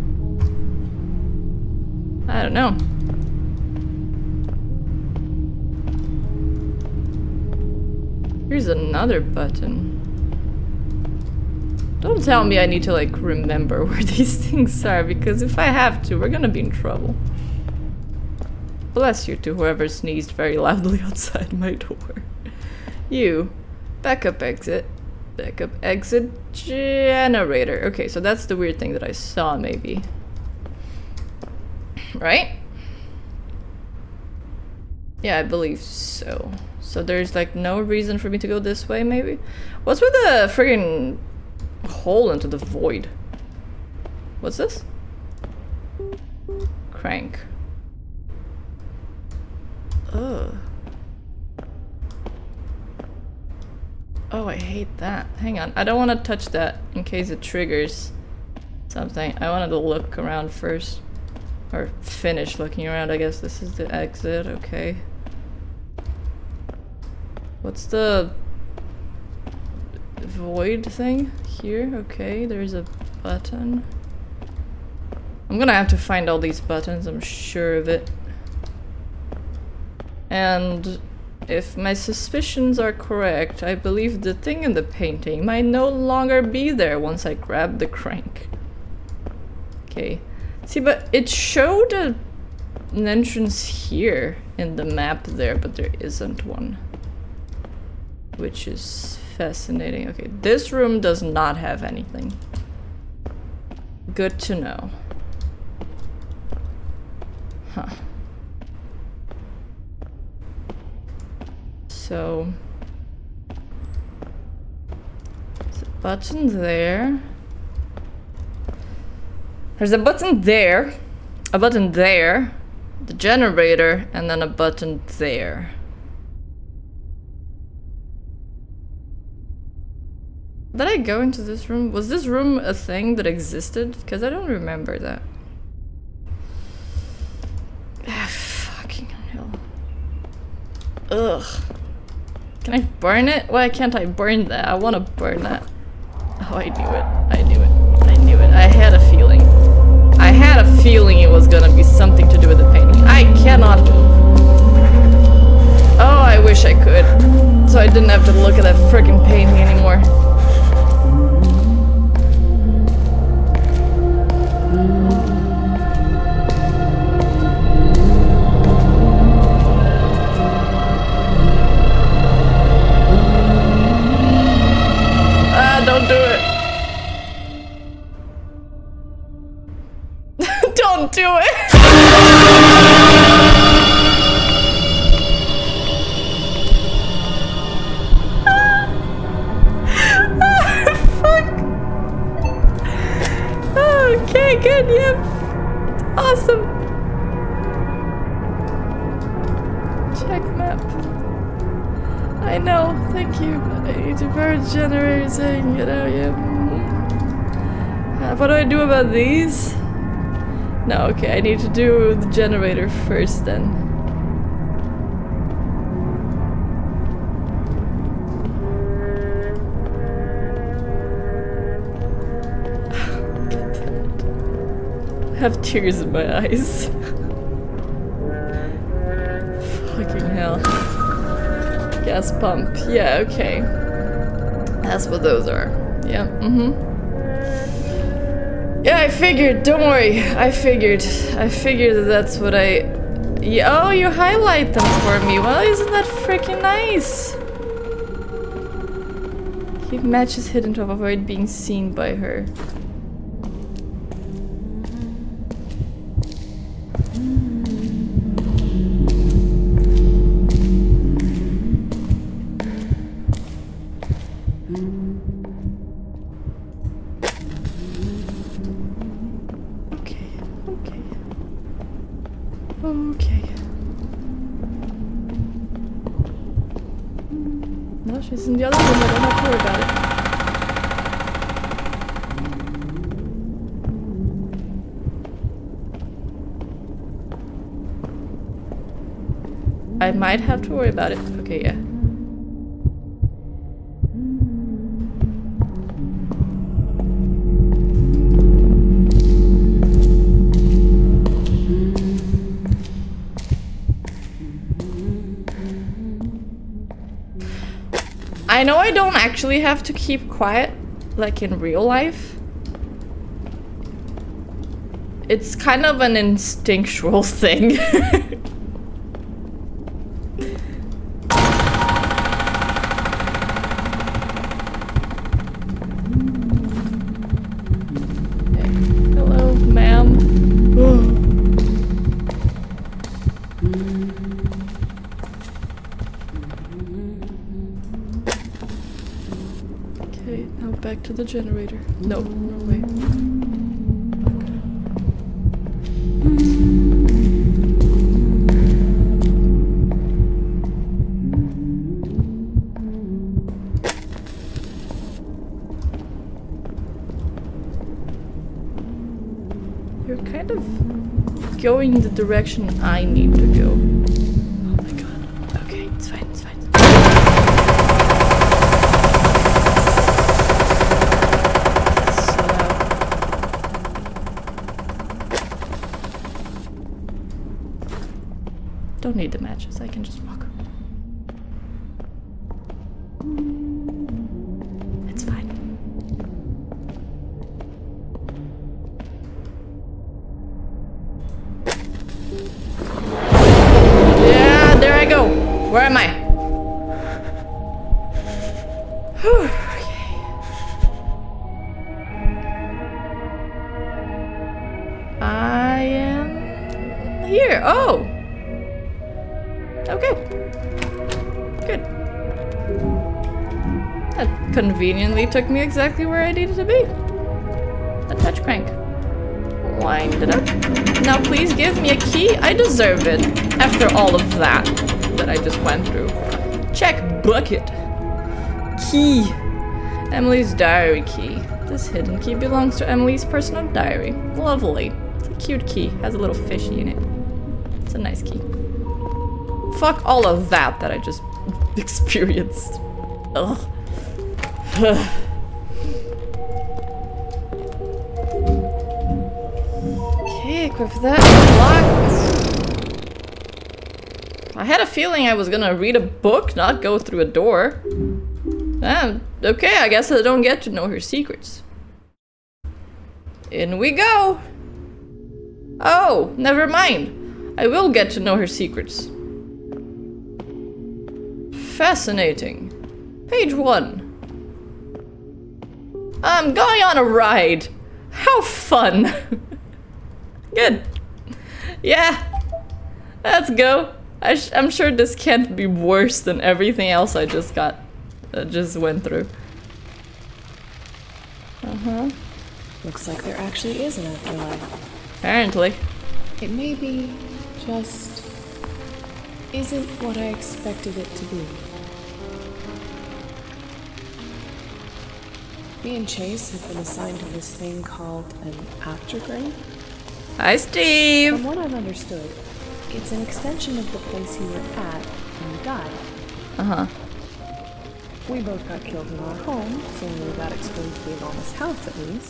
[SPEAKER 1] I don't know. Here's another button. Don't tell me I need to like remember where these things are, because if I have to, we're gonna be in trouble. Bless you to whoever sneezed very loudly outside my door. You. Backup exit. Backup exit generator. Okay, so that's the weird thing that I saw maybe. Right? Yeah, I believe so. So there's like no reason for me to go this way, maybe? What's with the friggin' hole into the void? What's this? Crank. Ugh. Oh, I hate that. Hang on, I don't want to touch that in case it triggers something. I wanted to look around first. Or finish looking around, I guess this is the exit, okay. What's the void thing here? Okay, there's a button. I'm gonna have to find all these buttons, I'm sure of it. And if my suspicions are correct, I believe the thing in the painting might no longer be there once I grab the crank. Okay. See, but it showed a, an entrance here in the map there, but there isn't one. Which is fascinating. Okay, this room does not have anything. Good to know. Huh. So... there's a button there. There's a button there, a button there, the generator, and then a button there. Did I go into this room? Was this room a thing that existed? Because I don't remember that. Ah, fucking hell. Ugh. Can I burn it? Why can't I burn that? I want to burn that. Oh, I knew it. I knew it. I knew it. I had a feeling. I had a feeling it was gonna be something to do with the painting. I cannot move. Oh, I wish I could. So I didn't have to look at that freaking painting anymore. Ah, don't do it. Don't do it! Fuck! Okay, good, yep. Awesome. Check map. I know, thank you. I need to burn generator saying, you know, yeah. Uh, what do I do about these? No, okay, I need to do the generator first then. I have tears in my eyes. Fucking hell. Gas pump. Yeah, okay. That's what those are. Yeah, mm-hmm. Yeah, I figured. Don't worry. I figured. I figured that that's what I... Yeah, oh, you highlight them for me. Well, isn't that freaking nice? Keep matches hidden to avoid being seen by her. Okay. No, she's in the other room. I don't have to worry about it. I might have to worry about it. Okay, yeah. I know I don't actually have to keep quiet, like in real life. It's kind of an instinctual thing. Hello, ma'am. Okay, now back to the generator. No, no way. You're kind of going the direction I need to go. Oh my god. Okay, it's fine, it's fine. So loud. Don't need the matches, I can just walk. It's fine. Yeah, there I go. Where am I? Whew, okay. I am here. Oh. Okay. Good. That conveniently took me exactly where I needed to be. A touch crank. Wind it up. Now please give me a key. I deserve it. After all of that that I just went through. Check bucket. Key. Emily's diary key. This hidden key belongs to Emily's personal diary. Lovely. It's a cute key. Has a little fishy in it. It's a nice key. Fuck all of that that I just experienced. Ugh. Okay, equip that. Lock. I had a feeling I was gonna read a book, not go through a door. Ah, okay, I guess I don't get to know her secrets. In we go! Oh, never mind. I will get to know her secrets. Fascinating. Page one. I'm going on a ride. How fun. Good. Yeah. Let's go. I sh I'm sure this can't be worse than everything else I just got. Uh, just went through. Uh-huh.
[SPEAKER 7] Looks like there actually is an afterlife.
[SPEAKER 1] Apparently.
[SPEAKER 7] It may be just isn't what I expected it to be. Me and Chase have been assigned to this thing called an aftergrave.
[SPEAKER 1] Hi, Steve!
[SPEAKER 7] From what I've understood, it's an extension of the place you were at when you died.
[SPEAKER 1] Uh-huh.
[SPEAKER 7] We both got killed in our home, so that explains the enormous house at least.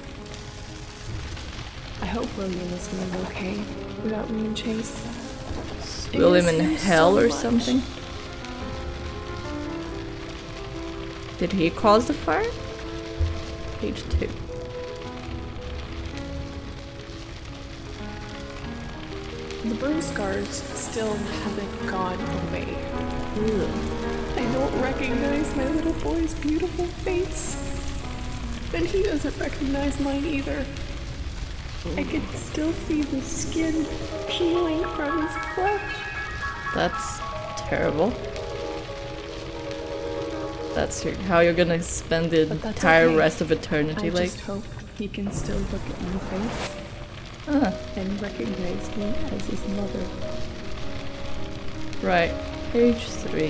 [SPEAKER 7] I hope William is doing okay without me and Chase.
[SPEAKER 1] William in hell or something? Did he cause the fire? Page two.
[SPEAKER 7] The burn scars still haven't gone away.
[SPEAKER 1] Ew.
[SPEAKER 7] I don't recognize my little boy's beautiful face. And he doesn't recognize mine either. I can still see the skin peeling from his flesh.
[SPEAKER 1] That's terrible. That's your, how you're gonna spend the entire
[SPEAKER 7] okay.
[SPEAKER 1] rest of eternity,
[SPEAKER 7] I
[SPEAKER 1] like?
[SPEAKER 7] just hope he can still look at my face
[SPEAKER 1] Uh,
[SPEAKER 7] and recognize me as his mother.
[SPEAKER 1] right. Page three.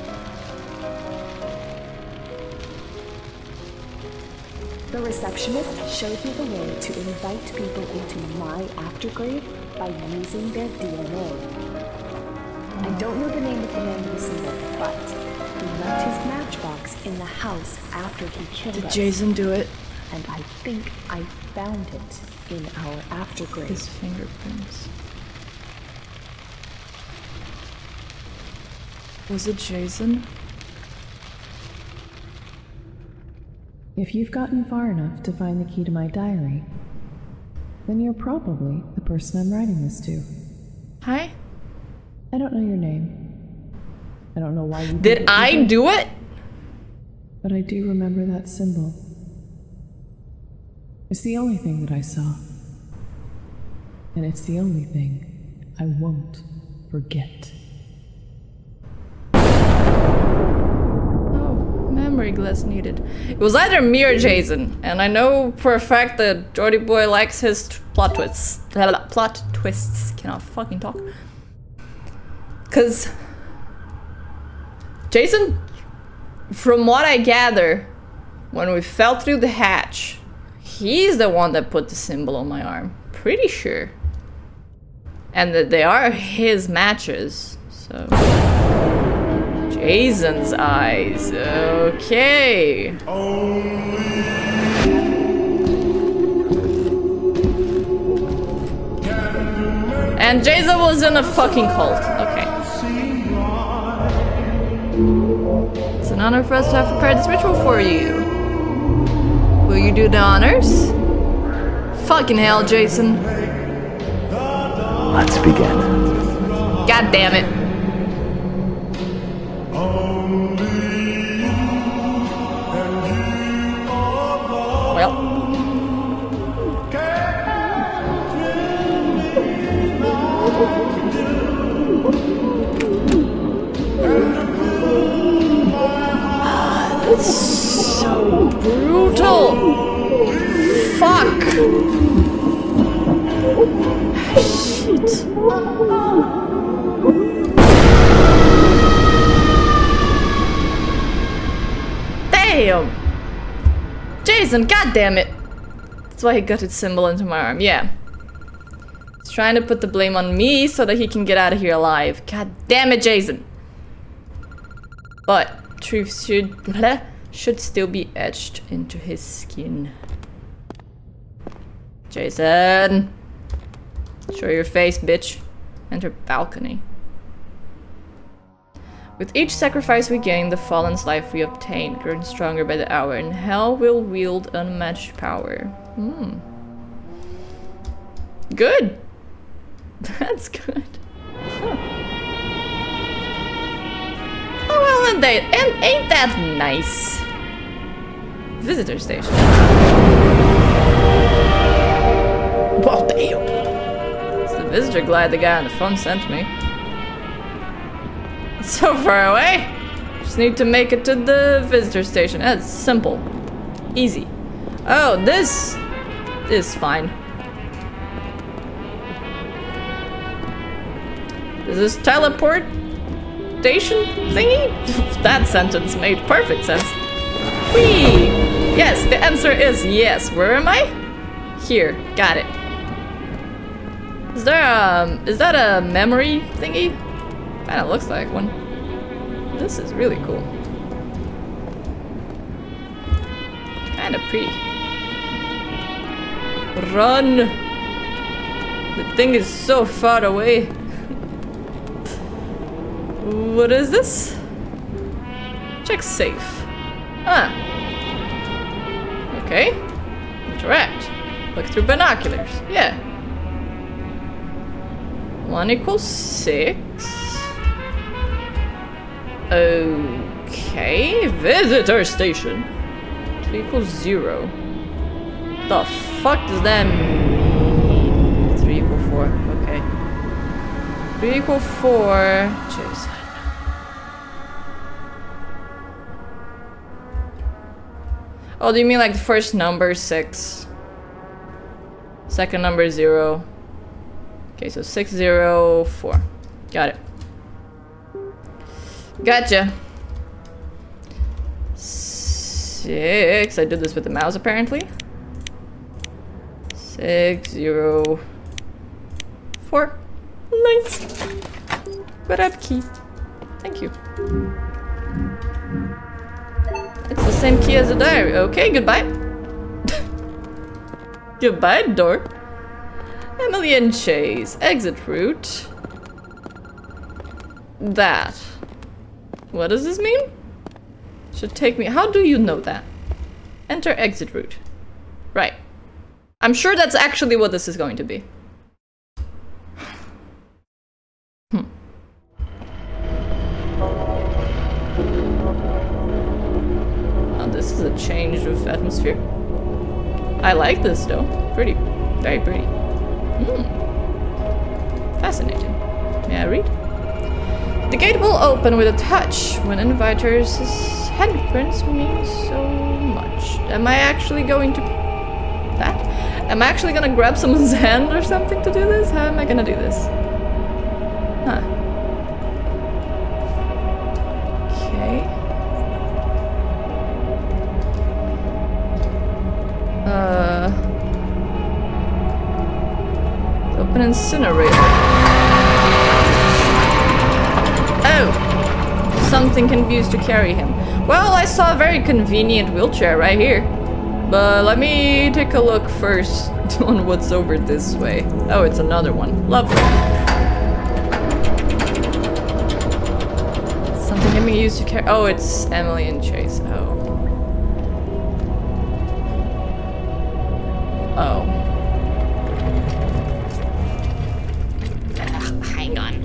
[SPEAKER 10] The receptionist showed me the way to invite people into my aftergrave by using their D N A. I don't know the name of the man who was there, but he left his matchbox in the house after he killed
[SPEAKER 1] Did
[SPEAKER 10] us.
[SPEAKER 1] Jason do it?
[SPEAKER 10] And I think I found it in our aftergrave.
[SPEAKER 1] His fingerprints. Was it Jason?
[SPEAKER 7] If you've gotten far enough to find the key to my diary, then you're probably the person I'm writing this to.
[SPEAKER 1] Hi?
[SPEAKER 7] I don't know your name. I don't know why you
[SPEAKER 1] did I
[SPEAKER 7] did,
[SPEAKER 1] do it?
[SPEAKER 7] But I do remember that symbol. It's the only thing that I saw. And it's the only thing I won't forget.
[SPEAKER 1] Oh, memory glass needed. It was either me or Jason, and I know for a fact that Jordy Boy likes his t plot twists. Plot twists. Cannot fucking talk. Cause Jason, from what I gather, when we fell through the hatch, he's the one that put the symbol on my arm. Pretty sure. And that they are his matches, so... Jason's eyes, okay. And Jason was in a fucking cult, okay. It's an honor for us to have prepared this ritual for you. Will you do the honors? Fucking hell, Jason.
[SPEAKER 2] Let's begin.
[SPEAKER 1] God damn it. Well. That's so brutal. Fuck. Shit. Damn. Jason, goddamn it. That's why he got his symbol into my arm. Yeah. He's trying to put the blame on me so that he can get out of here alive. God damn it, Jason. But truth should bleh, should still be etched into his skin. Jason. Show your face, bitch. Enter balcony. With each sacrifice we gain, the fallen's life we obtain, growing stronger by the hour, and hell will wield unmatched power. Hmm. Good. That's good. Huh. Oh well, and, they, and ain't that nice? Visitor station. Well, damn. It's the visitor glide the guy on the phone sent me. It's so far away. Just need to make it to the visitor station. That's simple. Easy. Oh, this is fine. Is this teleportation thingy? That sentence made perfect sense. Whee! Yes, the answer is yes. Where am I? Here. Got it. Is there a... Is that a memory thingy? Kinda looks like one. This is really cool. Kinda pretty. Run! The thing is so far away. What is this? Check safe. Ah. Okay. Interact. Look through binoculars. Yeah. One equals six. Okay. Visitor station. Two equals zero. The fuck does that mean? Three equal four. Okay. Three equal four. Jason. Oh, do you mean like the first number six? Second number zero. Okay, so six zero four. Got it. Gotcha. Six. I did this with the mouse apparently. Six zero four. Nice. Grab key. Thank you. It's the same key as the diary. Okay, goodbye. Goodbye, door. Emily and Chase. Exit route. That. What does this mean? Should take me. How do you know that? Enter exit route. Right. I'm sure that's actually what this is going to be. Hmm. Oh, this is a change of atmosphere. I like this though. Pretty. Very pretty. Hmm. Fascinating. May I read? The gate will open with a touch when inviters' handprints mean so much. Am I actually going to... that? Am I actually gonna grab someone's hand or something to do this? How am I gonna do this? Huh. Okay. Uh... Open incinerator. Oh! Something can be used to carry him. Well, I saw a very convenient wheelchair right here. But let me take a look first on what's over this way. Oh, it's another one. Lovely. Something can be used to carry- oh, it's Emily and Chase. Oh. Oh. Ugh, hang on.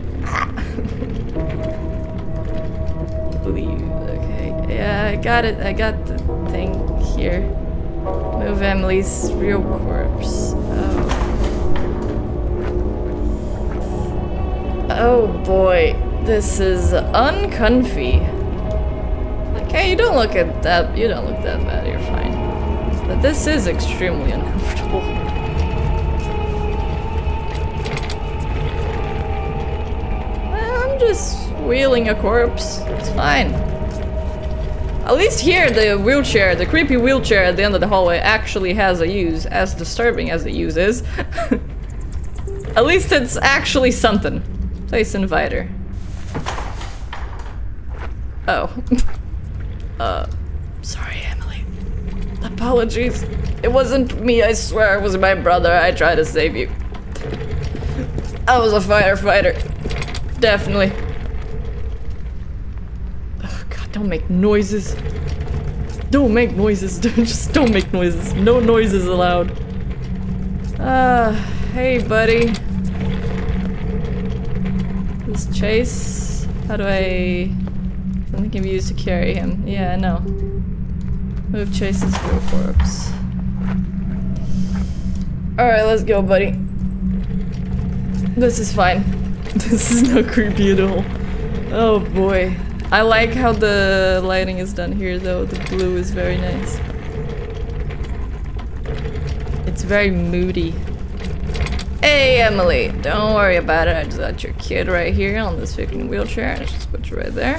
[SPEAKER 1] Believe, okay. Yeah, I got it. I got the thing here. Move Emily's real corpse. Oh. Oh boy. This is uncomfy. Okay, you don't look at that. You don't look that bad. You're fine. But this is extremely uncomfortable. I'm just wheeling a corpse. It's fine. At least here, the wheelchair, the creepy wheelchair at the end of the hallway actually has a use, as disturbing as the use is. At least it's actually something. Place inviter. Oh. uh, sorry, Emily. Apologies. It wasn't me, I swear. It was my brother. I tried to save you. I was a firefighter. Definitely. Don't make noises. Don't make noises. Just don't make noises. No noises allowed. Ah, uh, hey, buddy. This Chase. How do I... something can be used to carry him. Yeah, I know. Move Chase's real corpse. Alright, let's go, buddy. This is fine. This is not creepy at all. Oh, boy. I like how the lighting is done here though, the blue is very nice. It's very moody. Hey Emily, don't worry about it, I just got your kid right here on this freaking wheelchair. I just put you right there.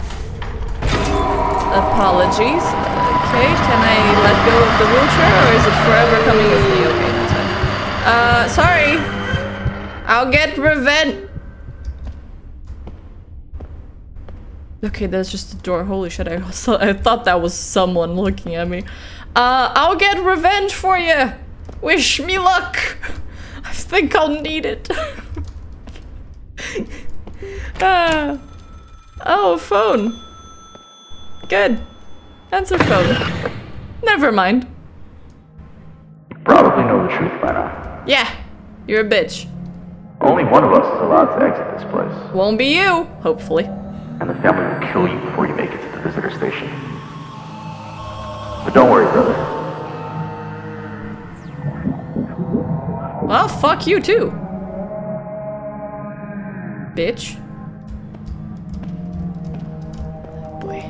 [SPEAKER 1] Apologies. Okay, can I let go of the wheelchair or is it forever coming with me? Okay, that's fine. Uh, sorry. I'll get revenge. Okay, that's just the door. Holy shit, I, saw, I thought that was someone looking at me. Uh, I'll get revenge for you! Wish me luck! I think I'll need it. uh, oh, phone. Good. Answer phone. Never mind.
[SPEAKER 2] You probably know the truth by now.
[SPEAKER 1] Yeah, you're a bitch.
[SPEAKER 2] Only one of us is allowed to exit this place.
[SPEAKER 1] Won't be you, hopefully.
[SPEAKER 2] And the family will kill you before you make it to the visitor station. But don't worry, brother.
[SPEAKER 1] Well, fuck you too. Bitch. Oh boy.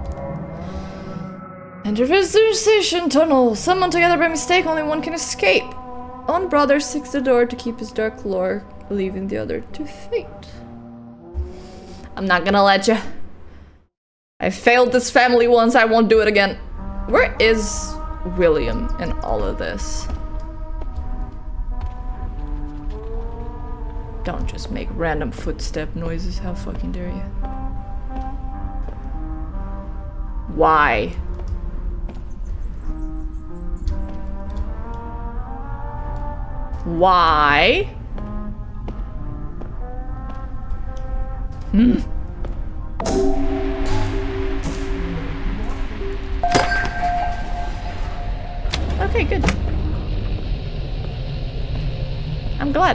[SPEAKER 1] Enter visitor station tunnel. Summoned together by mistake, only one can escape. One brother seeks the door to keep his dark lore, leaving the other to fate. I'm not gonna let you. I failed this family once, I won't do it again. Where is William in all of this? Don't just make random footstep noises, how fucking dare you? Why? Why? Hmm. good. I'm glad.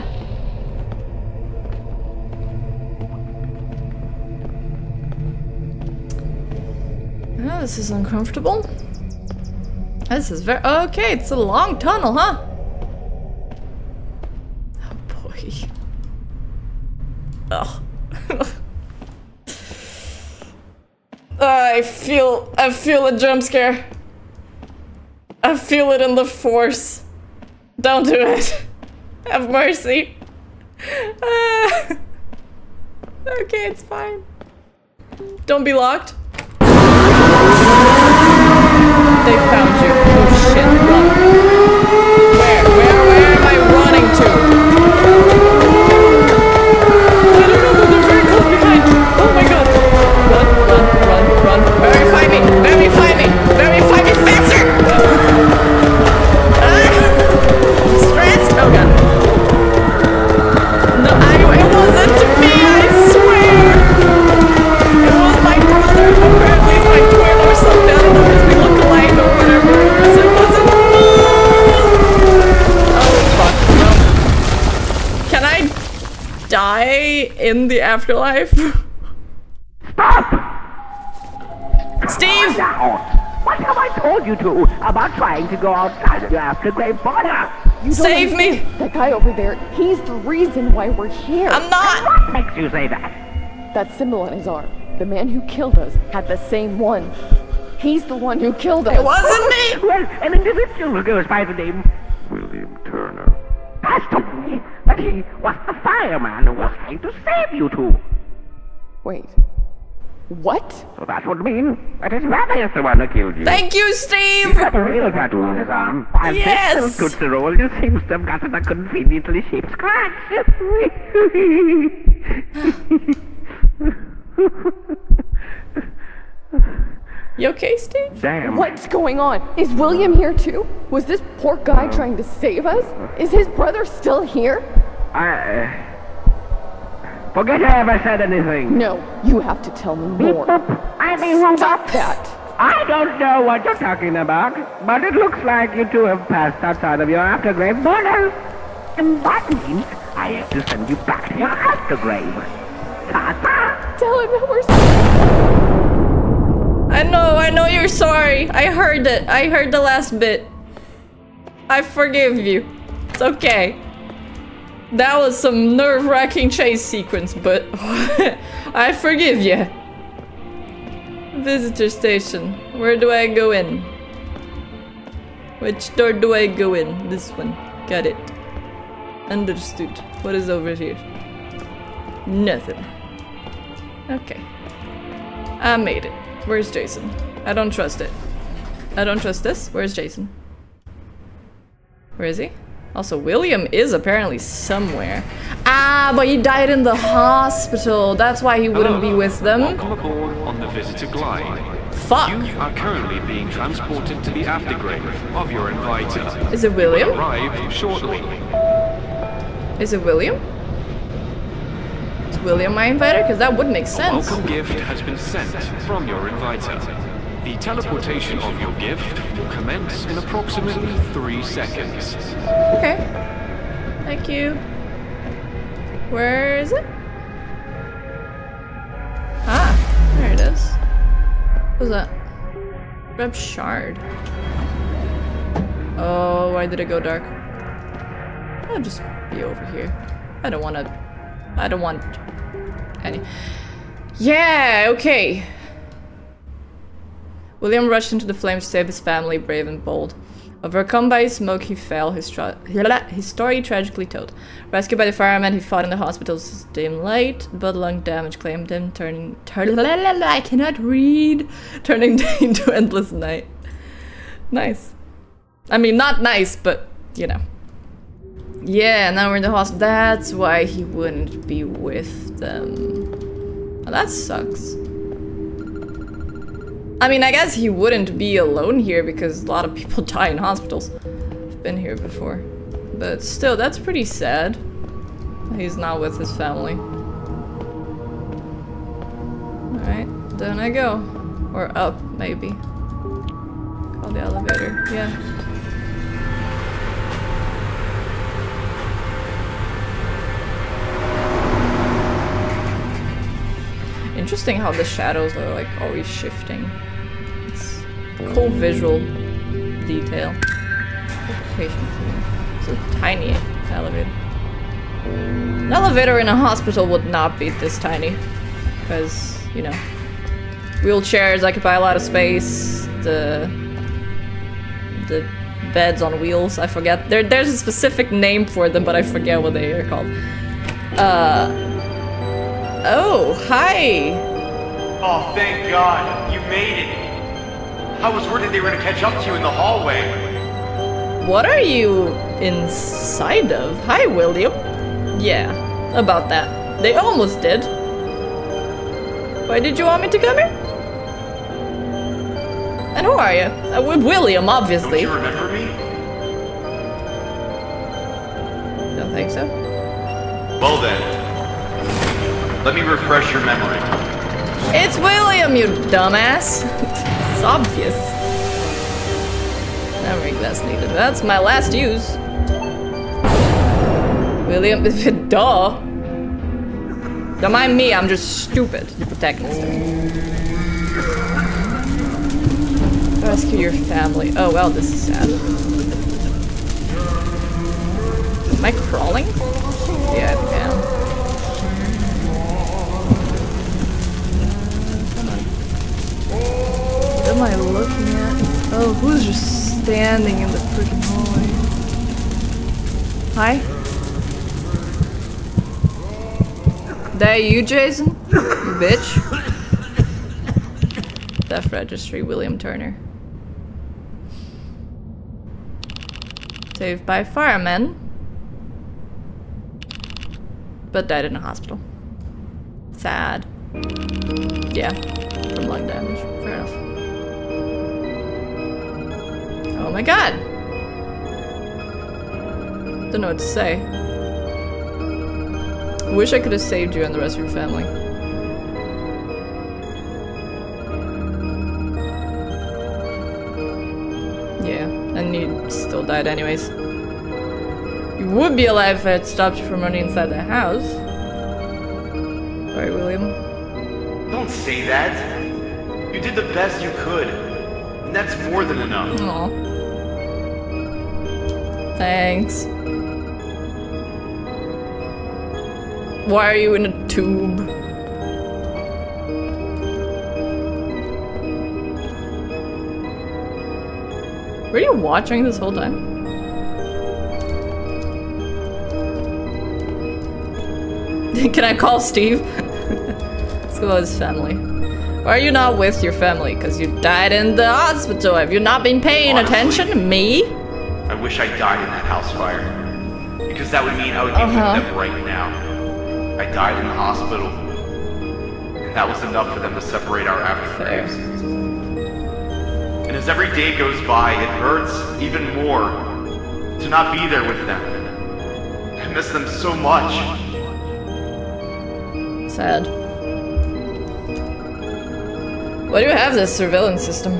[SPEAKER 1] Oh, this is uncomfortable. This is very... Okay, it's a long tunnel, huh? Oh, boy. Ugh. I feel... I feel a jump scare. I feel it in the force. Don't do it. Have mercy. Uh, okay, it's fine. Don't be locked. They found you. Oh shit, run. Where? Where? Where am I running to? I don't know, but they're very close behind. Oh my god. Run, run, run, run. Verify me. Verify me. Verify me faster. Ah. Stress. Oh god. No, I, it wasn't me, I swear. It was my brother. Apparently it's my twin or something. I don't know if we look alike or whatever. It wasn't me. Oh fuck. No. Can I die in the afterlife?
[SPEAKER 4] Stop!
[SPEAKER 1] Steve!
[SPEAKER 4] Now, what have I told you to about trying to go outside of your aftergrave border?
[SPEAKER 10] You don't
[SPEAKER 1] Save me!
[SPEAKER 10] understand. That guy over there, he's the reason why we're here.
[SPEAKER 1] I'm not!
[SPEAKER 4] What makes you say that?
[SPEAKER 10] That symbol on his arm. The man who killed us had the same one. He's the one who killed us.
[SPEAKER 1] It wasn't me!
[SPEAKER 4] Well, an individual who goes by the name William Turner has told me that he was the fireman who was trying to save you two.
[SPEAKER 10] Wait. What?
[SPEAKER 4] So that would mean that his brother is the one who killed you.
[SPEAKER 1] Thank you, Steve!
[SPEAKER 4] He's got a real tattoo on his arm. And
[SPEAKER 1] Yes!
[SPEAKER 4] this little Tootsie Roll just seems to have gotten a conveniently shaped scratch.
[SPEAKER 1] You okay, Steve?
[SPEAKER 4] Damn.
[SPEAKER 10] What's going on? Is William here too? Was this poor guy trying to save us? Is his brother still here?
[SPEAKER 4] I... Uh, forget I ever said anything.
[SPEAKER 10] No, you have to tell me more.
[SPEAKER 4] I mean,
[SPEAKER 10] Stop that!
[SPEAKER 4] I don't know what you're talking about, but it looks like you two have passed outside of your aftergrave border. And that means I have to send you back to your aftergrave. Ta-ta!
[SPEAKER 10] Tell him that we're...
[SPEAKER 1] I know, I know you're sorry. I heard it. I heard the last bit. I forgive you. It's okay. That was some nerve-wracking chase sequence, but I forgive you. Visitor station. Where do I go in? Which door do I go in? This one. Got it. Understood. What is over here? Nothing. Okay. I made it. Where's Jason? I don't trust it. I don't trust this. Where's Jason? Where is he? Also, William is apparently somewhere. Ah, but he died in the hospital. That's why he wouldn't
[SPEAKER 5] Hello.
[SPEAKER 1] be with them.
[SPEAKER 5] Welcome aboard on the Visitor Glide.
[SPEAKER 1] Fuck.
[SPEAKER 5] You are currently being transported to the aftergrave of your inviter.
[SPEAKER 1] Is it William?
[SPEAKER 5] You will arrive shortly.
[SPEAKER 1] Is it William? Is William my inviter? Because that would make
[SPEAKER 5] A
[SPEAKER 1] sense.
[SPEAKER 5] welcome gift has been sent from your inviter. The teleportation of your gift will commence in approximately three seconds.
[SPEAKER 1] Okay. Thank you. Where is it? Ah, there it is. What was that? Grab shard. Oh, why did it go dark? I'll just be over here. I don't want to... I don't want any... Yeah, okay. William rushed into the flames to save his family, brave and bold. Overcome by smoke, he fell, his, his story tragically told. Rescued by the firemen, he fought in the hospital's dim light, but lung damage claimed him, turning... Turn, I cannot read! Turning day into endless night. Nice. I mean, not nice, but, you know. Yeah, now we're in the hospital. That's why he wouldn't be with them. Oh, that sucks. I mean, I guess he wouldn't be alone here because a lot of people die in hospitals. I've been here before. But still, that's pretty sad. He's not with his family. Alright, down I go. Or up, maybe. Call the elevator, yeah. interesting how the shadows are like always shifting. It's a cool visual detail. Patient food. It's a tiny elevator. An elevator in a hospital would not be this tiny. Because, you know, wheelchairs occupy a lot of space. The the beds on wheels, I forget. There, there's a specific name for them, but I forget what they are called. Uh. Oh, hi.
[SPEAKER 11] Oh, thank God, you made it. I was worried they were gonna catch up to you in the hallway.
[SPEAKER 1] What are you inside of? Hi, William. Yeah, about that. They almost did. Why did you want me to come here? And who are you? Uh, with William, obviously.
[SPEAKER 11] Don't you remember me?
[SPEAKER 1] Don't think so.
[SPEAKER 11] Well then, let me refresh your memory.
[SPEAKER 1] It's William, you dumbass. It's obvious. Memory glass needed. That's my last use. William, duh. Don't mind me, I'm just stupid. The protagonist. Rescue your family. Oh well, this is sad. Am I crawling? Yeah, I think I am. Come on. What am I looking at? Oh, who's just standing in the freaking hallway? Hi? That you, Jason? You bitch. Death registry, William Turner. Saved by firemen. But died in a hospital. Sad. Yeah, from lung damage. Fair enough. Oh my god! Don't know what to say. Wish I could have saved you and the rest of your family. Yeah, and you still died anyways. You would be alive if I had stopped you from running inside the house. Sorry, William.
[SPEAKER 11] Don't say that. You did the best you could. And that's more than enough.
[SPEAKER 1] Aw. Thanks. Why are you in a tube? Were you watching this whole time? Can I call Steve? Let's go with his family. Why are you not with your family? Because you died in the hospital. Have you not been paying
[SPEAKER 11] Honestly,
[SPEAKER 1] attention? Me?
[SPEAKER 11] I wish I died in that house fire. Because that would mean I would be
[SPEAKER 1] Uh-huh.
[SPEAKER 11] with them right now. I died in the hospital. And that was enough for them to separate our aftergraves. And as every day goes by, it hurts even more to not be there with them. I miss them so much.
[SPEAKER 1] Sad. Why do you have this surveillance system?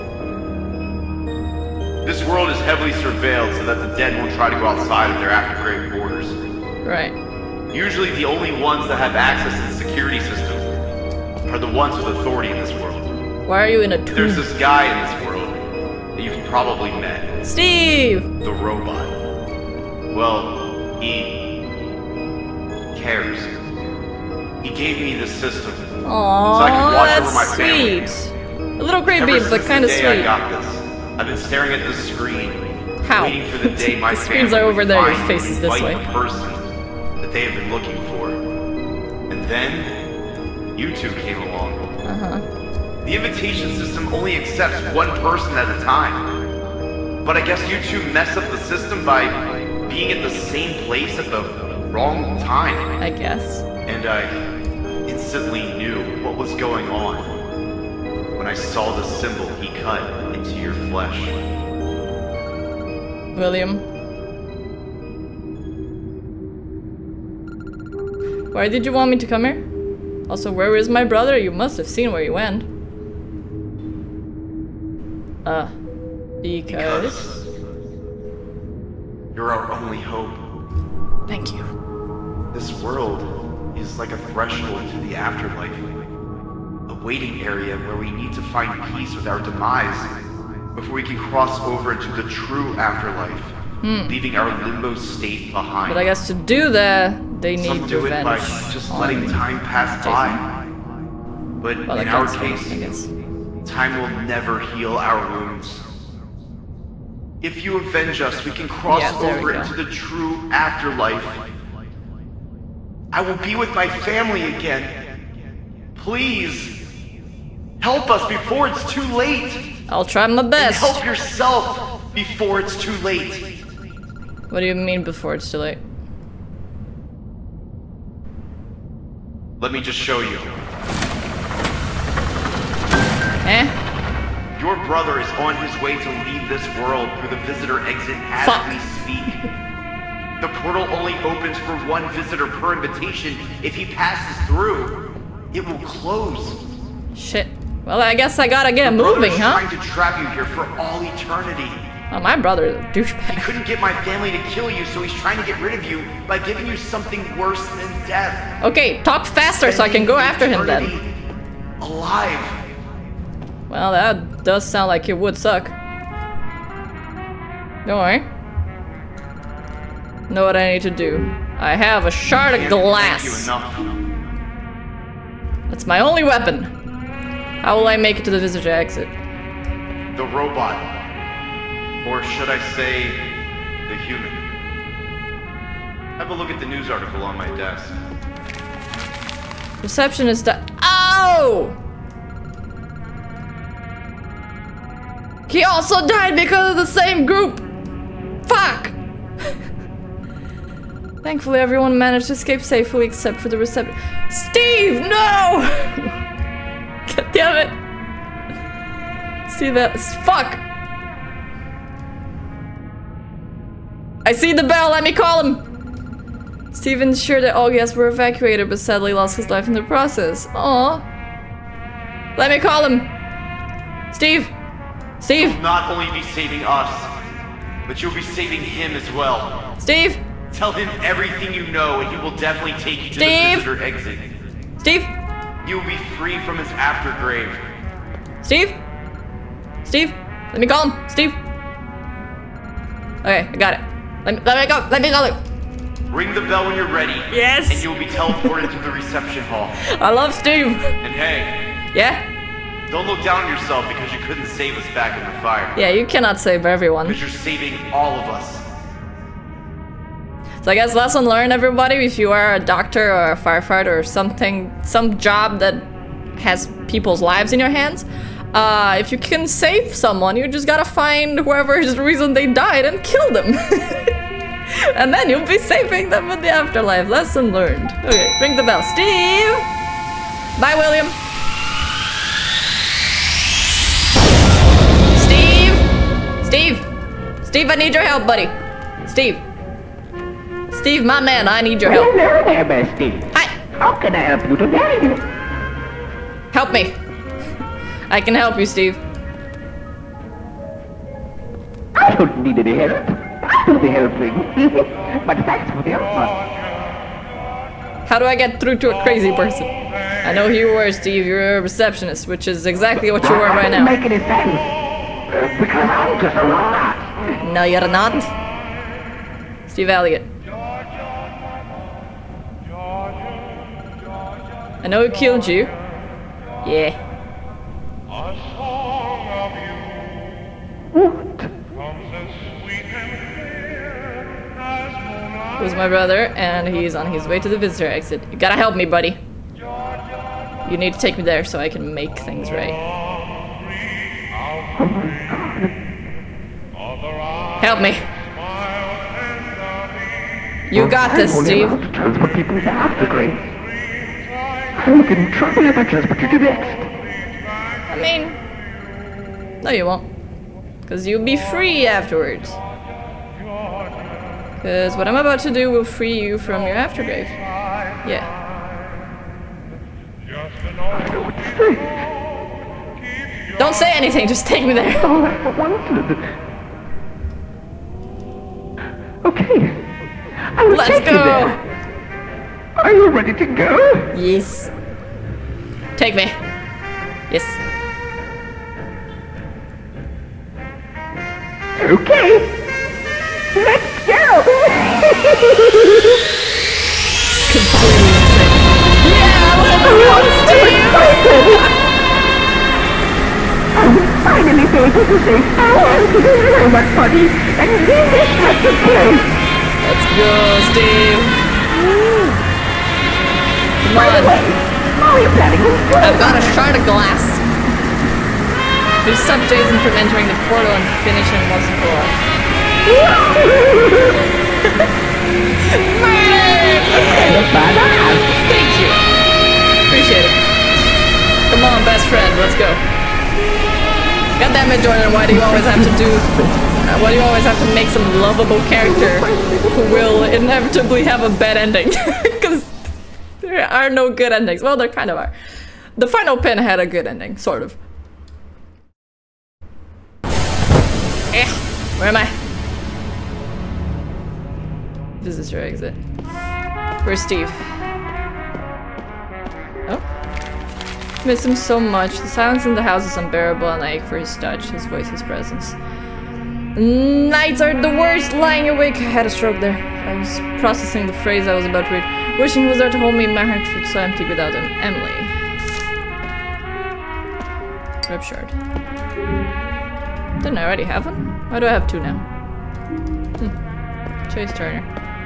[SPEAKER 11] This world is heavily surveilled so that the dead won't try to go outside of their aftergrave borders.
[SPEAKER 1] Right.
[SPEAKER 11] Usually the only ones that have access to the security system are the ones with authority in this world.
[SPEAKER 1] Why are you in a tube?
[SPEAKER 11] There's this guy in this world that you can probably met.
[SPEAKER 1] Steve!
[SPEAKER 11] The robot. Well, he cares. He gave me this system.
[SPEAKER 1] Aww,
[SPEAKER 11] so I can watch
[SPEAKER 1] that's
[SPEAKER 11] over my family.
[SPEAKER 1] sweet. A little creepy,
[SPEAKER 11] Ever
[SPEAKER 1] but
[SPEAKER 11] since
[SPEAKER 1] kind of
[SPEAKER 11] the day
[SPEAKER 1] sweet.
[SPEAKER 11] I got this, I've been staring at this screen,
[SPEAKER 1] How?
[SPEAKER 11] waiting for the day my
[SPEAKER 1] The screens
[SPEAKER 11] family
[SPEAKER 1] are over
[SPEAKER 11] would
[SPEAKER 1] there, your
[SPEAKER 11] finally
[SPEAKER 1] face is this
[SPEAKER 11] invite
[SPEAKER 1] way.
[SPEAKER 11] the person that they have been looking for. And then, you two came along.
[SPEAKER 1] Uh-huh.
[SPEAKER 11] The invitation system only accepts one person at a time. But I guess you two messed up the system by being at the same place at the wrong time.
[SPEAKER 1] I guess.
[SPEAKER 11] And I instantly knew what was going on when I saw the symbol he cut into your flesh.
[SPEAKER 1] William. Why did you want me to come here? Also, where is my brother? You must have seen where he went. Uh, because...
[SPEAKER 11] because you're our only hope.
[SPEAKER 1] Thank you.
[SPEAKER 11] This world is like a threshold to the afterlife. waiting area where we need to find peace with our demise before we can cross over into the true afterlife,
[SPEAKER 1] Hmm.
[SPEAKER 11] leaving our limbo state behind.
[SPEAKER 1] But I guess to do that, they need
[SPEAKER 11] Some do
[SPEAKER 1] revenge.
[SPEAKER 11] it by just letting time pass
[SPEAKER 1] Jason.
[SPEAKER 11] by. But
[SPEAKER 1] Well,
[SPEAKER 11] in
[SPEAKER 1] that
[SPEAKER 11] our
[SPEAKER 1] counts,
[SPEAKER 11] case,
[SPEAKER 1] I guess.
[SPEAKER 11] time will never heal our wounds. If you avenge us, we can cross
[SPEAKER 1] Yeah, there we
[SPEAKER 11] over
[SPEAKER 1] go.
[SPEAKER 11] into the true afterlife. I will be with my family again. Please, help us before it's too late.
[SPEAKER 1] I'll try my
[SPEAKER 11] And
[SPEAKER 1] best.
[SPEAKER 11] help yourself before it's too late.
[SPEAKER 1] What do you mean before it's too late?
[SPEAKER 11] Let me just show you.
[SPEAKER 1] Eh?
[SPEAKER 11] Your brother is on his way to leave this world through the visitor exit as
[SPEAKER 1] Fuck.
[SPEAKER 11] we speak. The portal only opens for one visitor per invitation. If he passes through, it will close.
[SPEAKER 1] Shit. Well, I guess I gotta get
[SPEAKER 11] Your
[SPEAKER 1] moving,
[SPEAKER 11] brother's
[SPEAKER 1] huh?
[SPEAKER 11] trying to trap you here for all eternity.
[SPEAKER 1] Oh, my brother's a
[SPEAKER 11] He
[SPEAKER 1] douchebag.
[SPEAKER 11] couldn't get my family to kill you, so he's trying to get rid of you by giving you something worse than death.
[SPEAKER 1] Okay, talk faster so I can go after him then.
[SPEAKER 11] Eternity alive.
[SPEAKER 1] Well, that does sound like it would suck. Don't worry. Know what I need to do. I have a shard of
[SPEAKER 11] Can't thank you
[SPEAKER 1] glass.
[SPEAKER 11] enough.
[SPEAKER 1] That's my only weapon. How will I make it to the visitor exit?
[SPEAKER 11] The robot. Or should I say, the human. Have a look at the news article on my desk.
[SPEAKER 1] Receptionist di- Ow! He also died because of the same group! Fuck! Thankfully, everyone managed to escape safely except for the reception. Steve, no! God damn it! See that? Fuck! I see the bell, let me call him! Steve ensured that all guests were evacuated, but sadly lost his life in the process. Aww. Let me call him! Steve! Steve!
[SPEAKER 11] You'll not only be saving us, but you'll be saving him as well.
[SPEAKER 1] Steve!
[SPEAKER 11] Tell him everything you know, and he will definitely take you to
[SPEAKER 1] Steve!
[SPEAKER 11] the visitor exit.
[SPEAKER 1] Steve!
[SPEAKER 11] You will be free from his aftergrave.
[SPEAKER 1] Steve? Steve? Let me call him! Steve! Okay, I got it. Let me, let me go! Let me go!
[SPEAKER 11] Ring the bell when you're ready.
[SPEAKER 1] Yes!
[SPEAKER 11] And you'll be teleported to the reception hall.
[SPEAKER 1] I love Steve!
[SPEAKER 11] And hey,
[SPEAKER 1] Yeah?
[SPEAKER 11] don't look down on yourself because you couldn't save us back in the fire.
[SPEAKER 1] Yeah, you cannot save everyone.
[SPEAKER 11] Because you're saving all of us.
[SPEAKER 1] So I guess lesson learned, everybody, if you are a doctor or a firefighter or something, some job that has people's lives in your hands, uh, if you can save someone, you just gotta find whoever is the reason they died and kill them. And then you'll be saving them in the afterlife. Lesson learned. Okay, ring the bell. Steve! Bye, William. Steve! Steve! Steve, I need your help, buddy. Steve. Steve, my man, I need your help.
[SPEAKER 4] Hello there, Bestie.
[SPEAKER 1] Hi!
[SPEAKER 4] How can I help you today?
[SPEAKER 1] Help me. I can help you, Steve.
[SPEAKER 4] I don't need any help. I do the helping. But thanks for the offer.
[SPEAKER 1] How do I get through to a crazy person? I know who you were, Steve. You're a receptionist, which is exactly what you are right
[SPEAKER 4] That doesn't
[SPEAKER 1] now.
[SPEAKER 4] make any sense. Uh, because I'm just a robot.
[SPEAKER 1] No, you're not. Steve Elliott. I know who killed you. Yeah. It was my brother, and he's on his way to the visitor exit. You gotta help me, buddy. You need to take me there so I can make things right. Help me. You got this, Steve.
[SPEAKER 4] I'm only allowed to transport people to aftergrave. I will get in trouble if I transport you to next.
[SPEAKER 1] I mean, no, you won't. Because you'll be free afterwards. Because what I'm about to do will free you from your aftergrave. Yeah. Don't say anything, just take me there.
[SPEAKER 4] All I wanted. Okay. I will
[SPEAKER 1] Let's
[SPEAKER 4] take you
[SPEAKER 1] go.
[SPEAKER 4] there. Are you ready to go?
[SPEAKER 1] Yes. Take me. Yes.
[SPEAKER 4] Okay. Let's go.
[SPEAKER 1] Completely insane. Yeah, let's go, Steve!
[SPEAKER 4] I will finally be able to say farewell to the robot body and leave this wretched place.
[SPEAKER 1] Let's go, Steve. Come
[SPEAKER 4] By the
[SPEAKER 1] on.
[SPEAKER 4] way, how are you planning on doing
[SPEAKER 1] I've got a shard of glass. We stopped Jason from entering the portal and finishing once and for all. Murder! Thank you. Appreciate it. Come on, best friend, let's go. God damn it, Jordan, why do you always have to do... Uh, why do you always have to make some lovable character who will inevitably have a bad ending? Because there are no good endings. Well, there kind of are. The final pin had a good ending, sort of. Eh, where am I? Visitor exit. Where's Steve? Oh? Miss him so much. The silence in the house is unbearable and I ache for his touch, his voice, his presence. Nights are the worst. Lying awake, I had a stroke there. I was processing the phrase I was about to read. Wishing he was there to hold me, my heart felt so empty without him. Emily. Web shard. Didn't I already have one? Why do I have two now? Hmm. Chase Turner.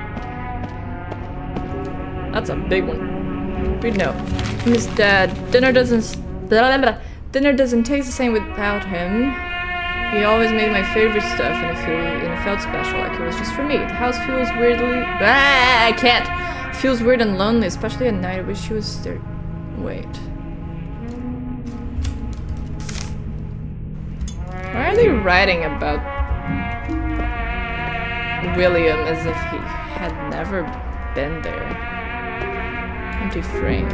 [SPEAKER 1] That's a big one. Read note. Miss Dad. Dinner doesn't... Blah, blah, blah. Dinner doesn't taste the same without him. He always made my favorite stuff and it, feel, and it felt special, like it was just for me. The house feels weirdly... Ah, I can't! It feels weird and lonely, especially at night. I wish he was there. Wait. Why are they writing about William as if he had never been there? Empty frame.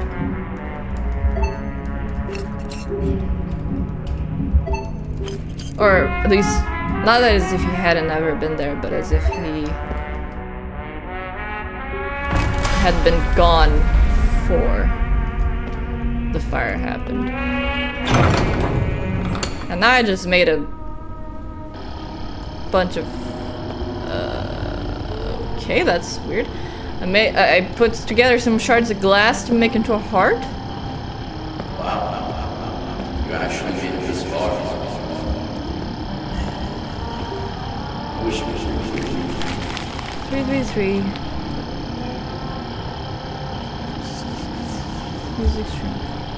[SPEAKER 1] Or at least, not as if he hadn't ever been there, but as if he had been gone before the fire happened. And now I just made a bunch of... Uh, okay, that's weird. I made, I put together some shards of glass to make into a heart.
[SPEAKER 12] Wow. You actually made it this far. I wish it was
[SPEAKER 1] Three, three, three. Music stream.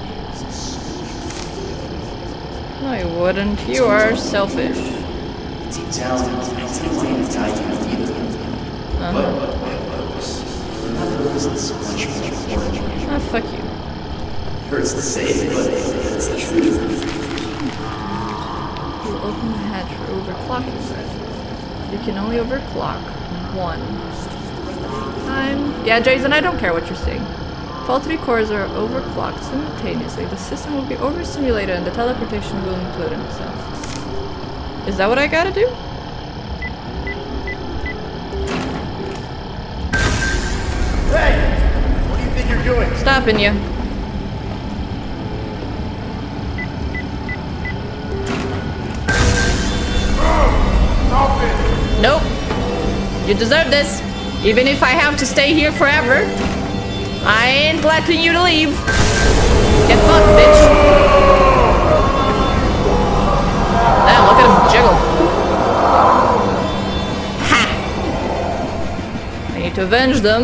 [SPEAKER 1] No, you wouldn't. You are selfish.
[SPEAKER 12] Deep down, I didn't want to die you either.
[SPEAKER 1] Uh-huh.
[SPEAKER 12] But my purpose, my purpose is much more important.
[SPEAKER 1] Ah, fuck you.
[SPEAKER 12] It hurts to say it, but it's the truth.
[SPEAKER 1] You open the hatch for overclocking. You can only overclock one time. Yeah, Jason, I don't care what you're saying. If all three cores are overclocked simultaneously, the system will be overstimulated and the teleportation will implode in itself. Is that what I gotta do?
[SPEAKER 11] Hey! What do you think you're doing?
[SPEAKER 1] Stopping you.
[SPEAKER 11] Stop it!
[SPEAKER 1] Nope. You deserve this. Even if I have to stay here forever. I ain't letting you to leave. Get fucked, bitch. Damn, look at him jiggle. Ha! I need to avenge them.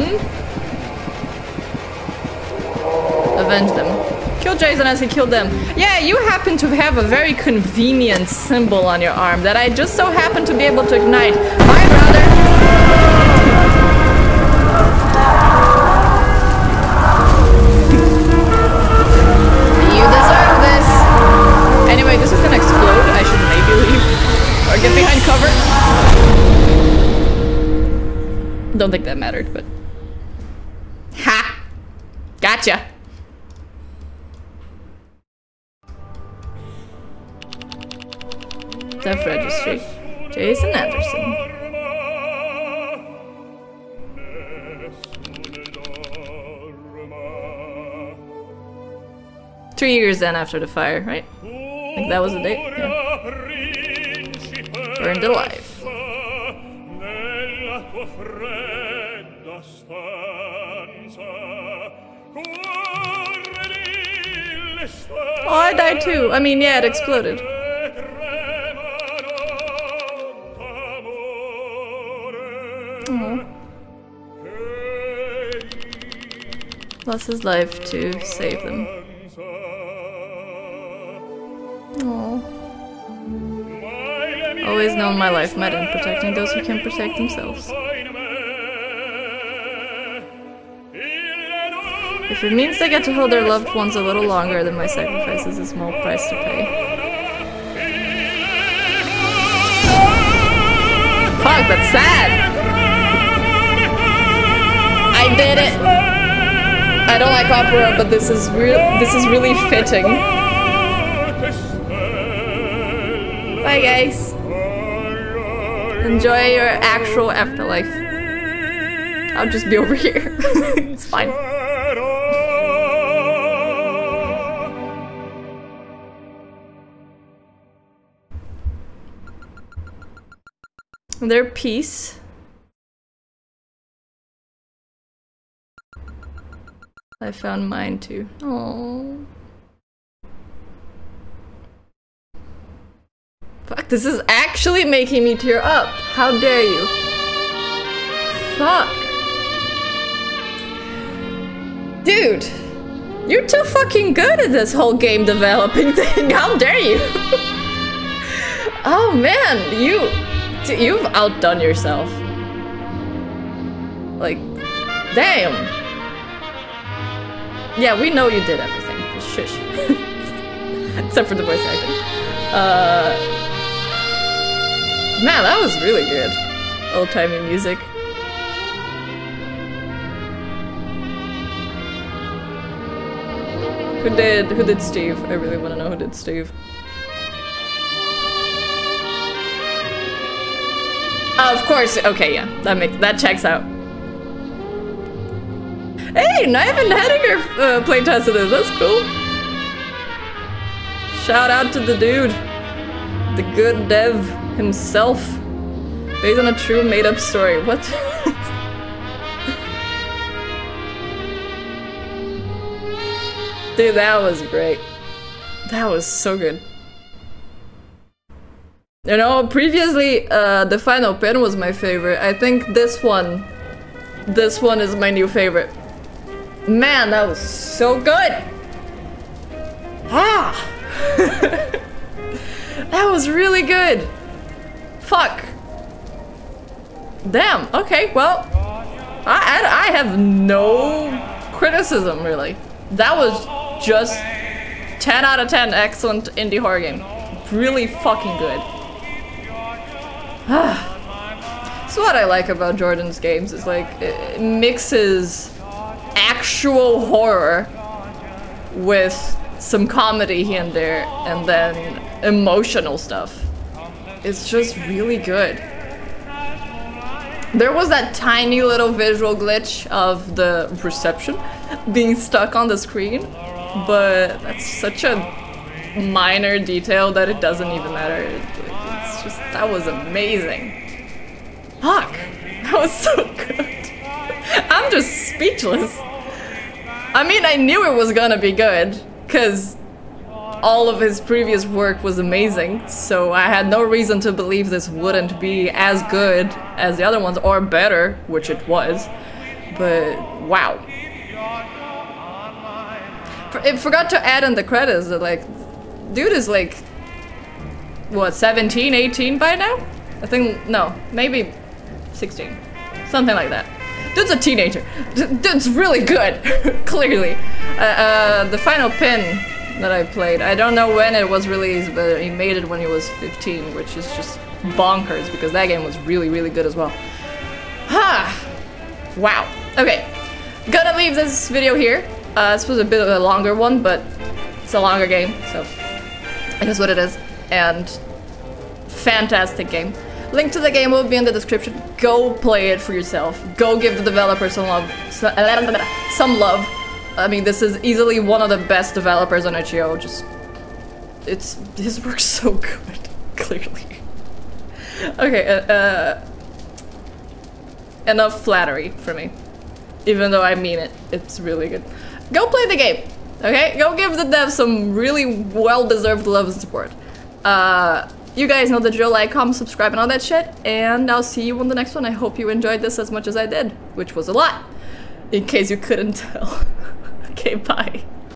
[SPEAKER 1] Avenge them. Kill Jason as he killed them. Yeah, you happen to have a very convenient symbol on your arm that I just so happen to be able to ignite. Bye, brother. You deserve this. Anyway, this is gonna explode. I should maybe leave or get behind cover. Don't think that mattered, but ha! Gotcha. Death registry. Jason Anderson. Three years then after the fire, right? I think that was the date. Yeah. Burned alive. Oh, I died too. I mean, yeah, it exploded. Oh. Lost his life to save them. Oh. Always known my life met in protecting those who can protect themselves. If it means they get to hold their loved ones a little longer, then my sacrifice is a small price to pay. Fuck, that's sad! I did it! I don't like opera, but this is real. This is really fitting. Bye, guys. Enjoy your actual afterlife. I'll just be over here. It's fine. Their peace. I found mine too. Oh. Fuck, this is actually making me tear up. How dare you? Fuck. Dude, you're too fucking good at this whole game developing thing. How dare you? Oh man, you you've outdone yourself. Like, damn. Yeah, we know you did everything. Just shush. Except for the voice acting. Uh, man, that was really good. Old-timey music. Who did who did Steve? I really want to know who did Steve. Oh, of course. Okay, yeah, that makes that checks out. Hey, Niven Hedinger uh, playtested it. That's cool. Shout out to the dude, the good dev himself, based on a true made-up story. What? Dude, that was great. That was so good. You know, previously, uh, the final pin was my favorite. I think this one, this one is my new favorite. Man, that was so good! Ah! That was really good! Fuck! Damn, okay, well, I, I, I have no criticism, really. That was just ten out of ten excellent indie horror game. Really fucking good. That's what I like about Jordan's games, is like, it mixes actual horror with some comedy here and there, and then emotional stuff. It's just really good. There was that tiny little visual glitch of the reception being stuck on the screen, but that's such a minor detail that it doesn't even matter. It's just, that was amazing. Fuck, that was so good. I'm just speechless. I mean, I knew it was gonna be good, because all of his previous work was amazing, so I had no reason to believe this wouldn't be as good as the other ones, or better, which it was. But, wow. I forgot to add in the credits that, like, dude is like, what, seventeen, eighteen by now? I think, no, maybe sixteen. Something like that. Dude's a teenager. D dude's really good, clearly. Uh, uh, the final pin that I played, I don't know when it was released, but he made it when he was fifteen, which is just bonkers, because that game was really, really good as well. Ha! Wow. Okay, gonna leave this video here. Uh, this was a bit of a longer one, but it's a longer game, so it is what it is. And fantastic game. Link to the game will be in the description. Go play it for yourself. Go give the developer some love. Some love. I mean, this is easily one of the best developers on itch dot i o. Just, it's, his work's so good, clearly. Okay, uh, uh, enough flattery for me. Even though I mean it, it's really good. Go play the game, okay? Go give the devs some really well-deserved love and support. Uh, you guys know the drill, like, comment, subscribe, and all that shit, and I'll see you on the next one. I hope you enjoyed this as much as I did, which was a lot, in case you couldn't tell. Okay, bye.